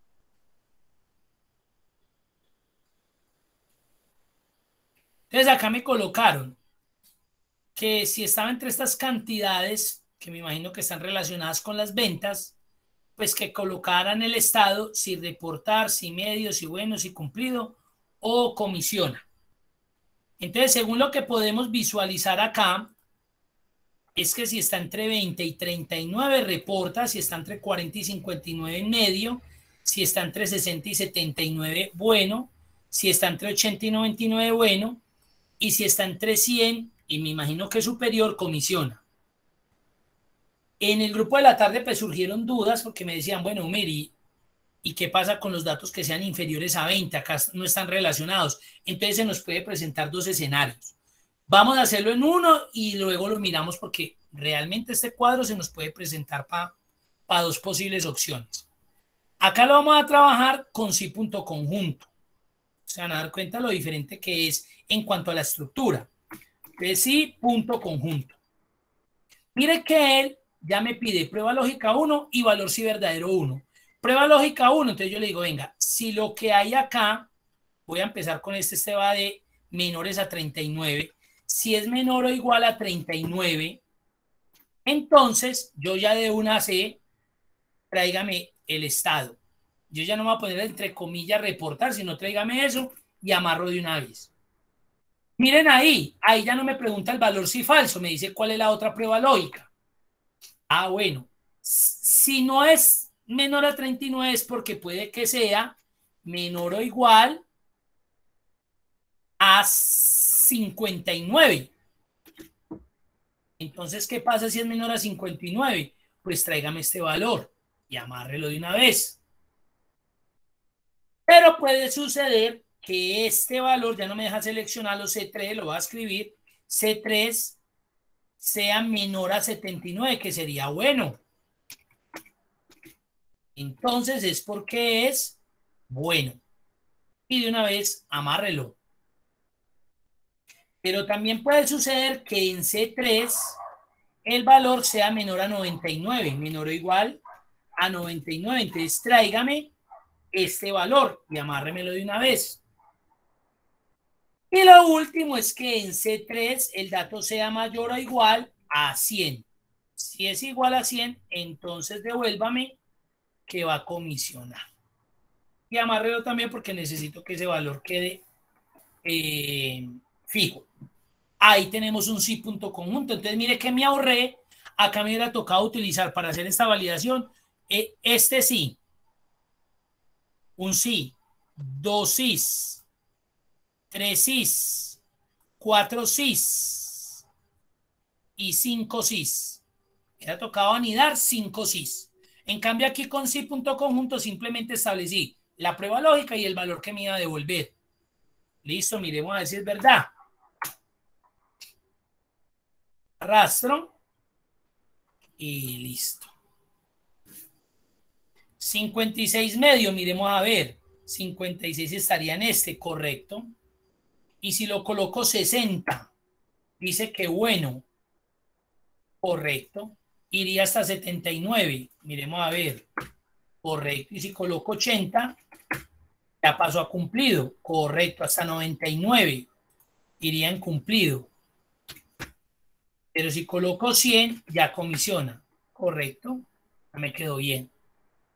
Entonces acá me colocaron que si estaba entre estas cantidades, que me imagino que están relacionadas con las ventas, pues que colocaran el estado si reportar, si medio, si bueno, si cumplido o comisiona. Entonces, según lo que podemos visualizar acá, es que si está entre 20 y 39 reporta, si está entre 40 y 59 en medio, si está entre 60 y 79 bueno, si está entre 80 y 99 bueno, y si está entre 100 y me imagino que superior, comisiona. En el grupo de la tarde pues surgieron dudas porque me decían, bueno, Mary, ¿y qué pasa con los datos que sean inferiores a 20? Acá no están relacionados. Entonces se nos puede presentar dos escenarios. Vamos a hacerlo en uno y luego lo miramos porque realmente este cuadro se nos puede presentar para dos posibles opciones. Acá lo vamos a trabajar con sí punto conjunto. Se van a dar cuenta lo diferente que es en cuanto a la estructura. De sí punto conjunto. Mire que él ya me pide prueba lógica 1 y valor si verdadero 1. Prueba lógica 1, entonces yo le digo, venga, si lo que hay acá, voy a empezar con este va de menores a 39. Si es menor o igual a 39, entonces yo ya de una C, tráigame el estado. Yo ya no me voy a poner entre comillas reportar, sino tráigame eso y amarro de una vez. Miren ahí ya no me pregunta el valor si falso, me dice cuál es la otra prueba lógica. Ah, bueno, si no es menor a 39 es porque puede que sea menor o igual a 59. Entonces, ¿qué pasa si es menor a 59? Pues tráigame este valor y amárrelo de una vez. Pero puede suceder que este valor, ya no me deja seleccionarlo, C3, lo voy a escribir, C3 sea menor a 79, que sería bueno. Entonces es porque es bueno. Y de una vez amárrelo. Pero también puede suceder que en C3 el valor sea menor a 99, menor o igual a 99. Entonces tráigame este valor y amárremelo de una vez. Y lo último es que en C3 el dato sea mayor o igual a 100. Si es igual a 100, entonces devuélvame que va a comisionar. Y amárrelo también porque necesito que ese valor quede fijo. Ahí tenemos un sí punto conjunto. Entonces, mire que me ahorré. Acá me hubiera tocado utilizar para hacer esta validación este sí, un sí, dos sís, tres sís, cuatro sís y cinco sís. Me hubiera tocado anidar cinco sís. En cambio, aquí con sí punto conjunto simplemente establecí la prueba lógica y el valor que me iba a devolver. Listo, miremos a ver si es verdad. Arrastro y listo. 56 medio, miremos a ver. 56 estaría en este, correcto. Y si lo coloco 60, dice que bueno, correcto. Iría hasta 79, miremos a ver, correcto. Y si coloco 80, ya pasó a cumplido, correcto. Hasta 99, iría en cumplido. Pero si coloco 100, ya comisiona, correcto. Ya me quedó bien.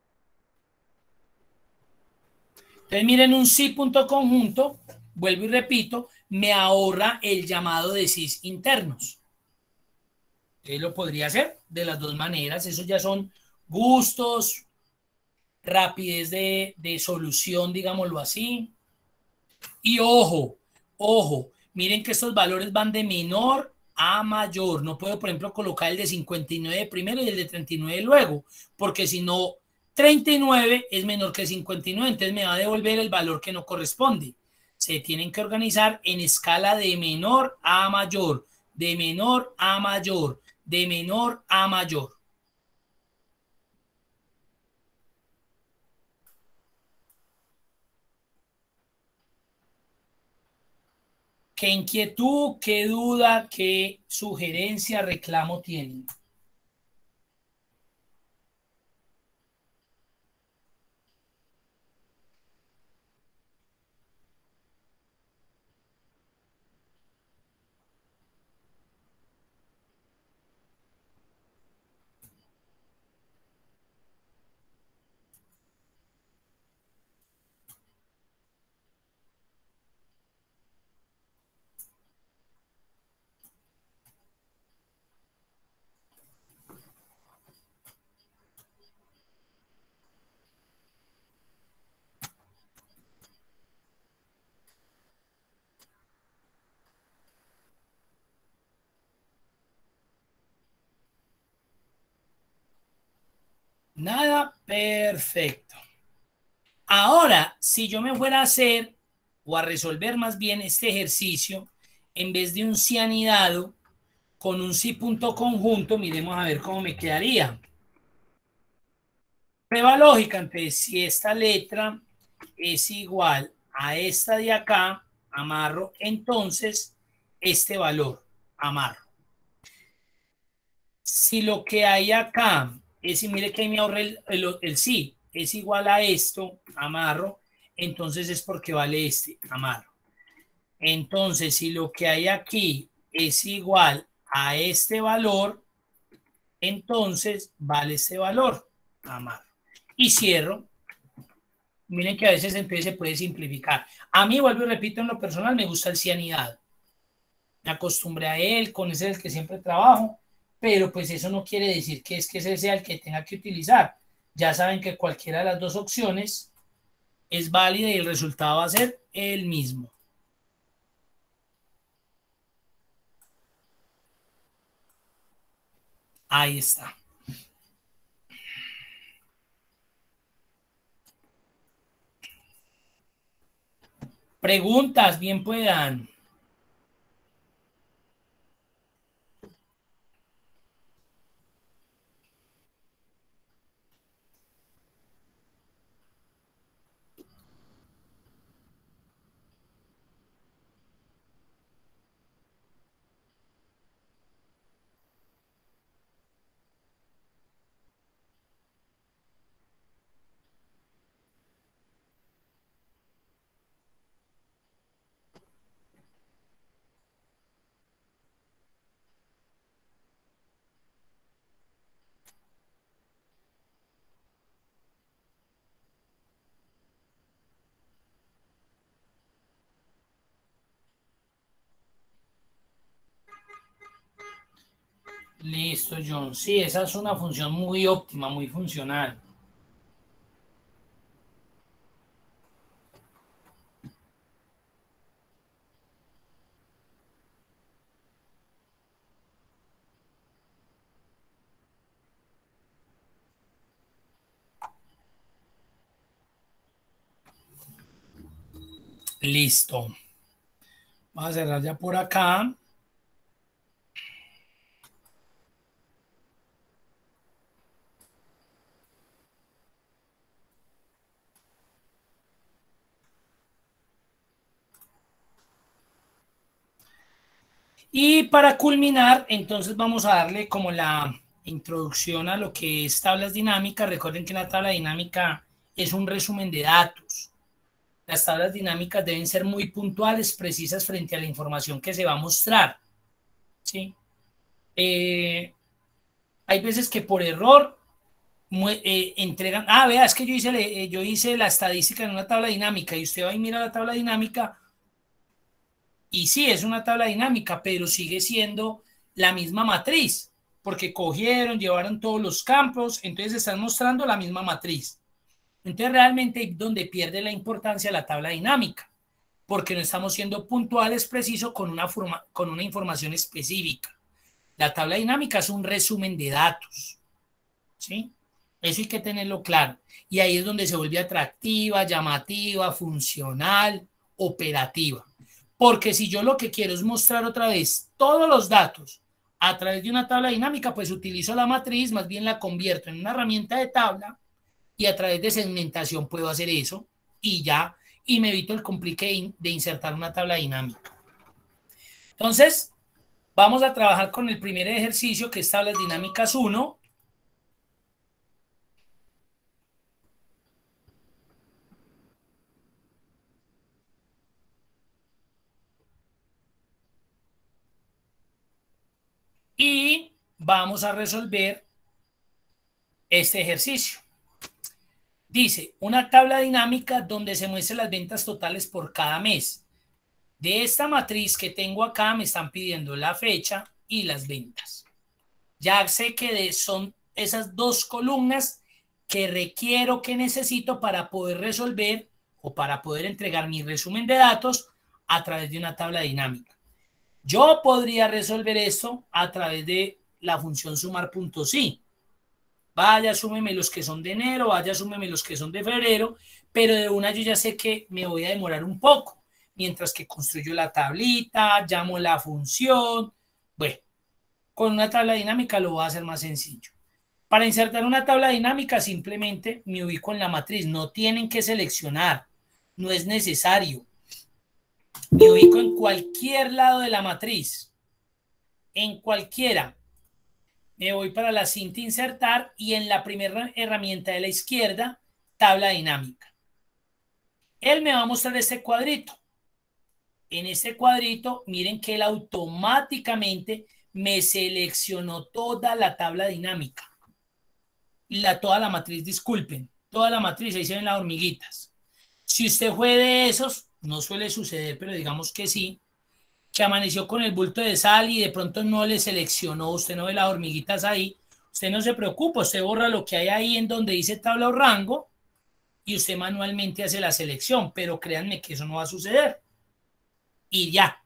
Entonces miren, un sí punto conjunto, vuelvo y repito, me ahorra el llamado de sys internos. Él lo podría hacer de las dos maneras. Eso ya son gustos, rapidez de solución, digámoslo así. Y ojo, miren que estos valores van de menor a mayor. No puedo, por ejemplo, colocar el de 59 primero y el de 39 luego, porque si no, 39 es menor que 59, entonces me va a devolver el valor que no corresponde. Se tienen que organizar en escala de menor a mayor, de menor a mayor, de menor a mayor. ¿Qué inquietud, qué duda, qué sugerencia, reclamo tienen? Nada, perfecto. Ahora, si yo me fuera a hacer o a resolver más bien este ejercicio, en vez de un sí anidado con un sí punto conjunto, miremos a ver cómo me quedaría. Prueba lógica, entonces, si esta letra es igual a esta de acá, amarro, entonces este valor, amarro. Si lo que hay acá es, y mire que ahí me ahorré el sí, es igual a esto, amarro, entonces es porque vale este, amarro. Entonces, si lo que hay aquí es igual a este valor, entonces vale este valor, amarro. Y cierro. Miren que a veces entonces se puede simplificar. A mí, vuelvo y repito, en lo personal me gusta el cianidad. Me acostumbré a él, con ese es el que siempre trabajo, pero pues eso no quiere decir que es que ese sea el que tenga que utilizar. Ya saben que cualquiera de las dos opciones es válida y el resultado va a ser el mismo. Ahí está. Preguntas, bien puedan. Listo, John. Sí, esa es una función muy óptima, muy funcional. Listo. Vamos a cerrar ya por acá. Y para culminar, entonces vamos a darle como la introducción a lo que es tablas dinámicas. Recuerden que la tabla dinámica es un resumen de datos. Las tablas dinámicas deben ser muy puntuales, precisas frente a la información que se va a mostrar. ¿Sí? Hay veces que por error entregan, vea, es que yo hice la estadística en una tabla dinámica y usted va y mira la tabla dinámica y sí, es una tabla dinámica, pero sigue siendo la misma matriz, porque cogieron, llevaron todos los campos, entonces están mostrando la misma matriz. Entonces realmente es donde pierde la importancia la tabla dinámica, porque no estamos siendo puntuales, precisos con una información específica. La tabla dinámica es un resumen de datos, ¿sí? Eso hay que tenerlo claro. Y ahí es donde se vuelve atractiva, llamativa, funcional, operativa. Porque si yo lo que quiero es mostrar otra vez todos los datos a través de una tabla dinámica, pues utilizo la matriz, más bien la convierto en una herramienta de tabla y a través de segmentación puedo hacer eso y ya, y me evito el complique de insertar una tabla dinámica. Entonces, vamos a trabajar con el primer ejercicio, que es tablas dinámicas 1. Y vamos a resolver este ejercicio. Dice, una tabla dinámica donde se muestran las ventas totales por cada mes. De esta matriz que tengo acá me están pidiendo la fecha y las ventas. Ya sé que son esas dos columnas que requiero, que necesito para poder resolver o para poder entregar mi resumen de datos a través de una tabla dinámica. Yo podría resolver esto a través de la función sumar.si. Vaya, súmeme los que son de enero, vaya, súmeme los que son de febrero, pero de una yo ya sé que me voy a demorar un poco, mientras que construyo la tablita, llamo la función. Bueno, con una tabla dinámica lo voy a hacer más sencillo. Para insertar una tabla dinámica simplemente me ubico en la matriz, no tienen que seleccionar, no es necesario. Me ubico en cualquier lado de la matriz, en cualquiera. Me voy para la cinta insertar y en la primera herramienta de la izquierda, tabla dinámica. Él me va a mostrar este cuadrito. En este cuadrito, miren que él automáticamente me seleccionó toda la tabla dinámica. Toda la matriz, disculpen. Toda la matriz, ahí se ven las hormiguitas. Si usted fue de esos, no suele suceder, pero digamos que sí, que amaneció con el bulto de sal y de pronto no le seleccionó, usted no ve las hormiguitas ahí, usted no se preocupa, usted borra lo que hay ahí en donde dice tabla o rango y usted manualmente hace la selección, pero créanme que eso no va a suceder. Y ya.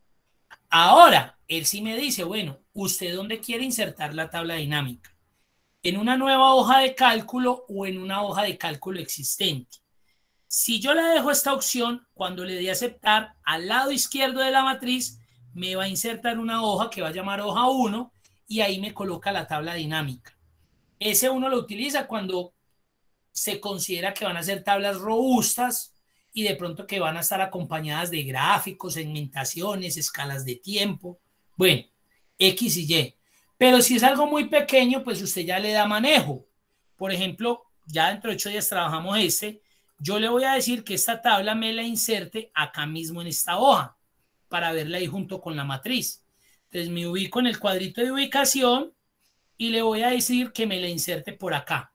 Ahora, él sí me dice, bueno, ¿usted dónde quiere insertar la tabla dinámica? ¿En una nueva hoja de cálculo o en una hoja de cálculo existente? Si yo le dejo esta opción, cuando le dé a aceptar, al lado izquierdo de la matriz, me va a insertar una hoja que va a llamar hoja 1 y ahí me coloca la tabla dinámica. Ese uno lo utiliza cuando se considera que van a ser tablas robustas y de pronto que van a estar acompañadas de gráficos, segmentaciones, escalas de tiempo, bueno, X y Y. Pero si es algo muy pequeño, pues usted ya le da manejo. Por ejemplo, ya dentro de 8 días trabajamos yo le voy a decir que esta tabla me la inserte acá mismo en esta hoja para verla ahí junto con la matriz. Entonces me ubico en el cuadrito de ubicación y le voy a decir que me la inserte por acá.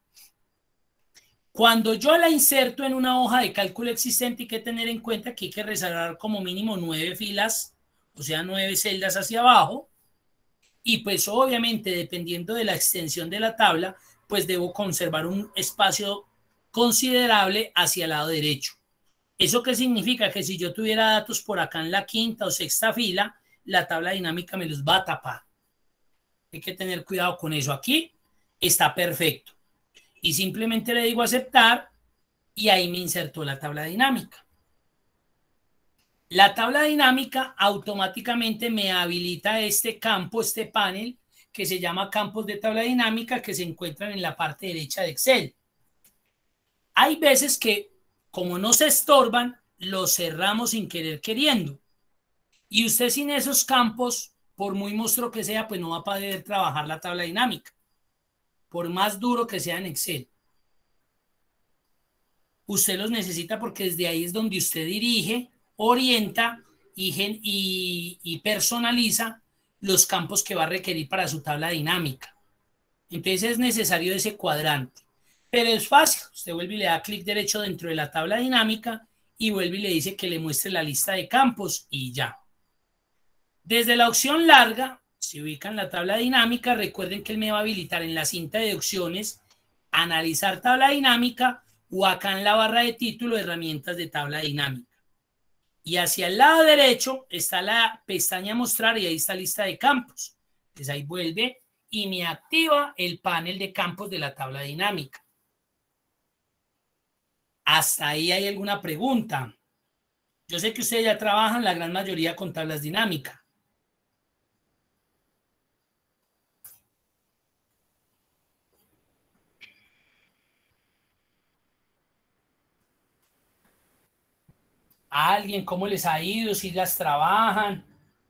Cuando yo la inserto en una hoja de cálculo existente, hay que tener en cuenta que hay que resaltar como mínimo 9 filas, o sea, 9 celdas hacia abajo. Y pues obviamente, dependiendo de la extensión de la tabla, pues debo conservar un espacio considerable hacia el lado derecho. ¿Eso qué significa? Que si yo tuviera datos por acá en la quinta o sexta fila, la tabla dinámica me los va a tapar. Hay que tener cuidado con eso. Aquí está perfecto. Y simplemente le digo aceptar y ahí me insertó la tabla dinámica. La tabla dinámica automáticamente me habilita este campo, este panel, que se llama campos de tabla dinámica, que se encuentran en la parte derecha de Excel. Hay veces que, como no se estorban, los cerramos sin querer queriendo. Y usted sin esos campos, por muy monstruo que sea, pues no va a poder trabajar la tabla dinámica, por más duro que sea en Excel. Usted los necesita porque desde ahí es donde usted dirige, orienta y personaliza los campos que va a requerir para su tabla dinámica. Entonces es necesario ese cuadrante. Pero es fácil. Usted vuelve y le da clic derecho dentro de la tabla dinámica y vuelve y le dice que le muestre la lista de campos y ya. Desde la opción larga, se ubica en la tabla dinámica. Recuerden que él me va a habilitar en la cinta de opciones, analizar tabla dinámica o acá en la barra de título, herramientas de tabla dinámica. Y hacia el lado derecho está la pestaña mostrar y ahí está lista de campos. Entonces ahí vuelve y me activa el panel de campos de la tabla dinámica. ¿Hasta ahí hay alguna pregunta? Yo sé que ustedes ya trabajan la gran mayoría con tablas dinámicas. ¿A alguien cómo les ha ido? ¿Si las trabajan?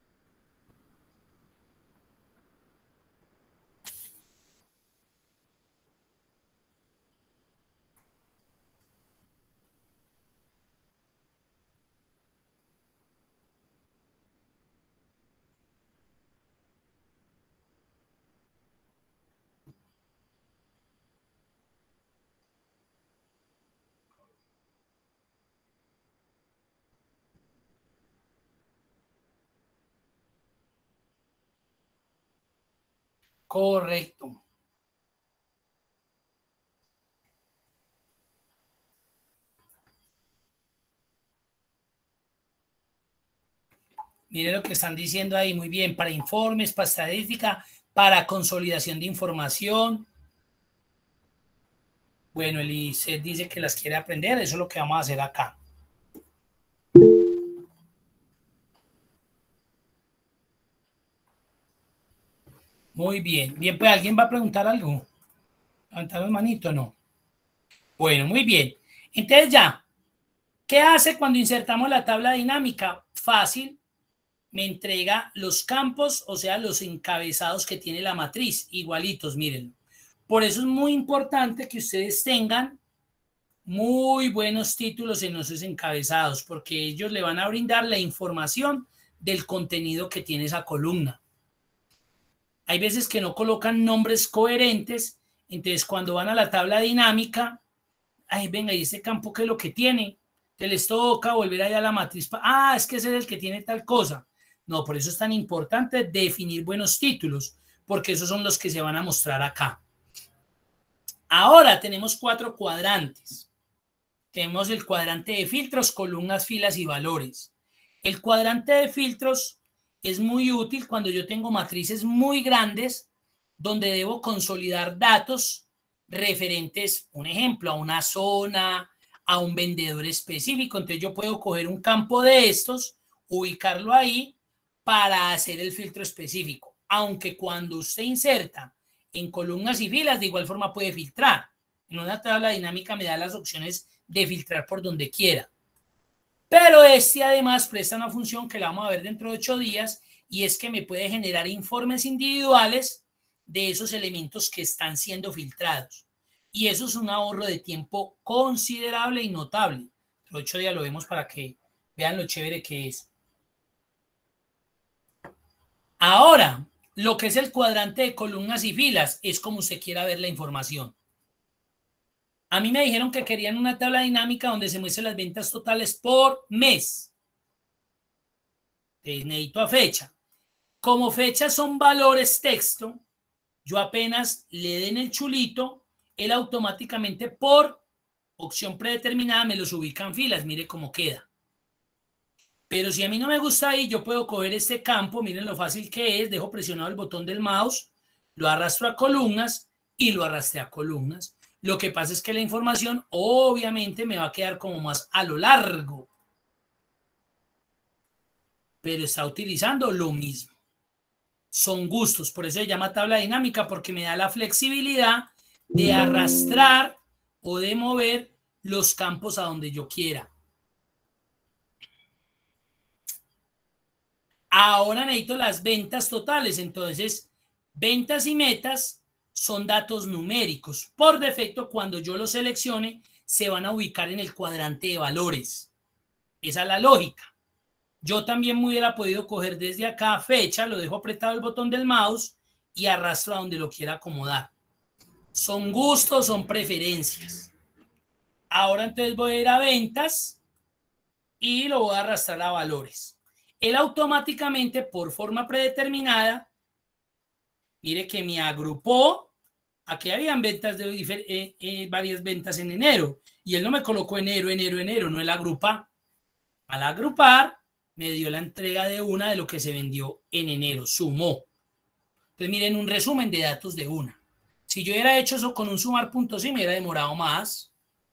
Correcto. Mire lo que están diciendo ahí, muy bien, para informes, para estadística, para consolidación de información. Bueno, el ICET dice que las quiere aprender, eso es lo que vamos a hacer acá. Muy bien, bien, pues ¿alguien va a preguntar algo? ¿Levantar el manito? No. Bueno, muy bien. Entonces ya, ¿qué hace cuando insertamos la tabla dinámica? Fácil, me entrega los campos, o sea, los encabezados que tiene la matriz, igualitos, miren. Por eso es muy importante que ustedes tengan muy buenos títulos en esos encabezados, porque ellos le van a brindar la información del contenido que tiene esa columna. Hay veces que no colocan nombres coherentes, entonces cuando van a la tabla dinámica, ay, venga, ¿y este campo qué es lo que tiene? Que les toca volver allá a la matriz. Es que ese es el que tiene tal cosa. No, por eso es tan importante definir buenos títulos, porque esos son los que se van a mostrar acá. Ahora tenemos 4 cuadrantes. Tenemos el cuadrante de filtros, columnas, filas y valores. El cuadrante de filtros es muy útil cuando yo tengo matrices muy grandes donde debo consolidar datos referentes, un ejemplo, a una zona, a un vendedor específico. Entonces yo puedo coger un campo de estos, ubicarlo ahí para hacer el filtro específico. Aunque cuando usted inserta en columnas y filas, de igual forma puede filtrar. En una tabla dinámica me da las opciones de filtrar por donde quiera. Pero además presta una función que la vamos a ver dentro de 8 días y es que me puede generar informes individuales de esos elementos que están siendo filtrados. Y eso es un ahorro de tiempo considerable y notable. Dentro de 8 días lo vemos para que vean lo chévere que es. Ahora, lo que es el cuadrante de columnas y filas es como usted quiera ver la información. A mí me dijeron que querían una tabla dinámica donde se muestren las ventas totales por mes. Necesito a fecha. Como fecha son valores texto, yo apenas le den el chulito, él automáticamente por opción predeterminada me los ubica en filas. Mire cómo queda. Pero si a mí no me gusta ahí, yo puedo coger este campo, miren lo fácil que es, dejo presionado el botón del mouse, lo arrastro a columnas y lo arrastré a columnas. Lo que pasa es que la información obviamente me va a quedar como más a lo largo. Pero está utilizando lo mismo. Son gustos, por eso se llama tabla dinámica, porque me da la flexibilidad de arrastrar o de mover los campos a donde yo quiera. Ahora necesito las ventas totales, entonces ventas y metas son datos numéricos. Por defecto, cuando yo los seleccione, se van a ubicar en el cuadrante de valores. Esa es la lógica. Yo también me hubiera podido coger desde acá fecha, lo dejo apretado el botón del mouse y arrastro a donde lo quiera acomodar. Son gustos, son preferencias. Ahora entonces voy a ir a ventas y lo voy a arrastrar a valores. Él automáticamente, por forma predeterminada, mire que me agrupó. Aquí habían ventas de varias ventas en enero y él no me colocó enero, no, él agrupa. Al agrupar, me dio la entrega de una de lo que se vendió en enero, sumó. Entonces, miren, un resumen de datos de una. Si yo hubiera hecho eso con un sumar puntos, sí me hubiera demorado más.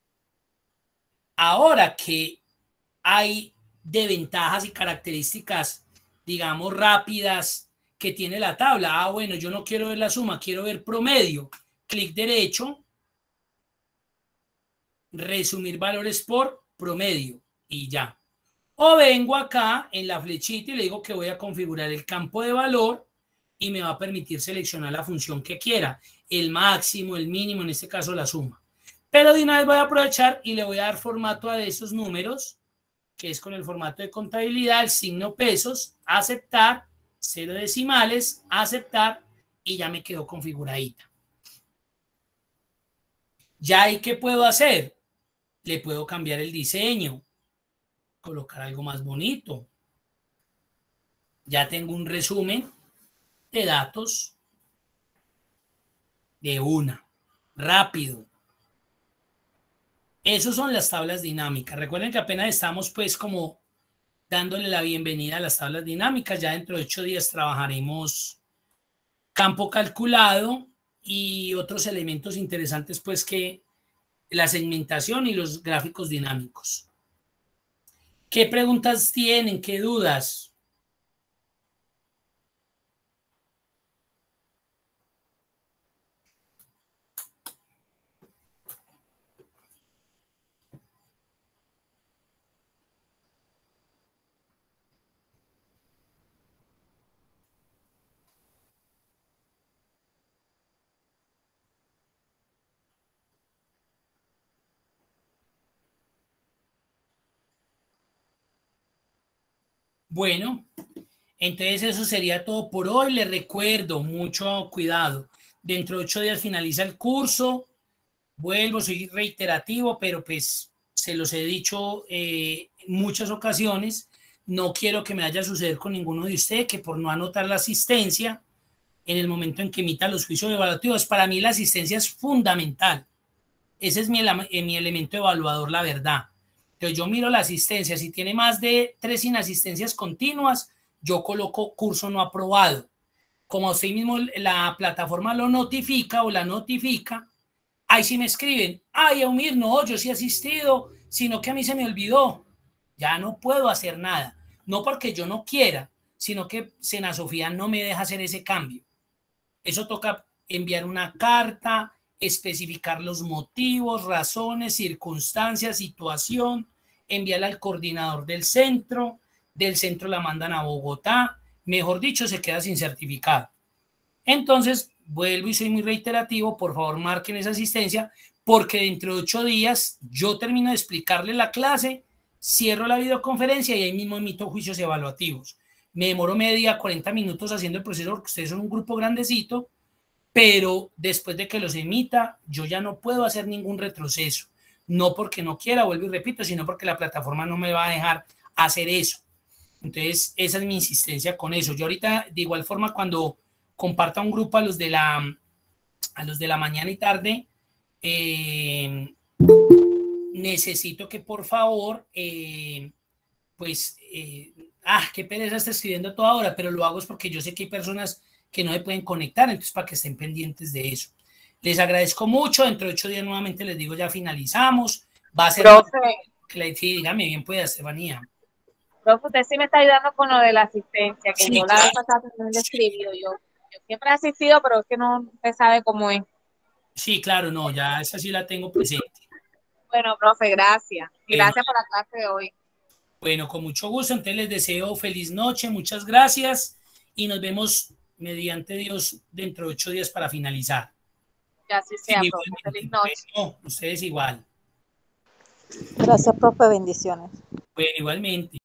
Ahora que hay de ventajas y características, digamos, rápidas que tiene la tabla. Ah, bueno, yo no quiero ver la suma, quiero ver promedio. Clic derecho, resumir valores por promedio y ya. O vengo acá en la flechita y le digo que voy a configurar el campo de valor y me va a permitir seleccionar la función que quiera, el máximo, el mínimo, en este caso la suma. Pero de una vez voy a aprovechar y le voy a dar formato a esos números, que es con el formato de contabilidad, el signo pesos, aceptar, 0 decimales, aceptar y ya me quedó configuradita. Ya ahí, ¿qué puedo hacer? Le puedo cambiar el diseño, colocar algo más bonito. Ya tengo un resumen de datos de una, rápido. Esas son las tablas dinámicas. Recuerden que apenas estamos pues como dándole la bienvenida a las tablas dinámicas. Ya dentro de 8 días trabajaremos campo calculado y otros elementos interesantes pues que la segmentación y los gráficos dinámicos. ¿Qué preguntas tienen? ¿Qué dudas? Bueno, entonces eso sería todo por hoy. Les recuerdo, mucho cuidado. Dentro de 8 días finaliza el curso. Vuelvo, soy reiterativo, pero pues se los he dicho en muchas ocasiones. No quiero que me vaya a suceder con ninguno de ustedes que por no anotar la asistencia en el momento en que emita los juicios evaluativos, para mí la asistencia es fundamental. Ese es mi elemento evaluador, la verdad. Entonces yo miro la asistencia, si tiene más de 3 inasistencias continuas, yo coloco curso no aprobado. Como usted mismo la plataforma lo notifica o la notifica, ahí sí me escriben, ay, Eumir, no, yo sí he asistido, sino que a mí se me olvidó. Ya no puedo hacer nada. No porque yo no quiera, sino que Sena Sofía no me deja hacer ese cambio. Eso toca enviar una carta, especificar los motivos, razones, circunstancias, situación, enviarla al coordinador del centro la mandan a Bogotá, mejor dicho, se queda sin certificado. Entonces, vuelvo y soy muy reiterativo, por favor marquen esa asistencia, porque dentro de 8 días yo termino de explicarle la clase, cierro la videoconferencia y ahí mismo emito juicios evaluativos. Me demoro media, 40 minutos haciendo el proceso porque ustedes son un grupo grandecito, pero después de que los emita, yo ya no puedo hacer ningún retroceso. No porque no quiera, vuelvo y repito, sino porque la plataforma no me va a dejar hacer eso. Entonces, esa es mi insistencia con eso. Yo ahorita, de igual forma, cuando comparta un grupo a los de la mañana y tarde, necesito que por favor, qué pereza está escribiendo toda hora, pero lo hago es porque yo sé que hay personas que no se pueden conectar, entonces para que estén pendientes de eso. Les agradezco mucho, dentro de 8 días nuevamente les digo, ya finalizamos. Va a ser... Profe, sí, dígame, bien pueda, Estefanía. profe, usted sí me está ayudando con lo de la asistencia, que Sí, yo la vez pasada también le escribió. Yo siempre he asistido, pero es que no se sabe cómo es. Sí, claro, no, ya esa sí la tengo presente. Bueno, profe, gracias. Y gracias por la clase de hoy. Bueno, con mucho gusto, entonces les deseo feliz noche, muchas gracias y nos vemos mediante Dios dentro de 8 días para finalizar. Que así sea, Sí, profe. Feliz noche. bueno, ustedes igual. Gracias, profe. Bendiciones. Bueno, igualmente.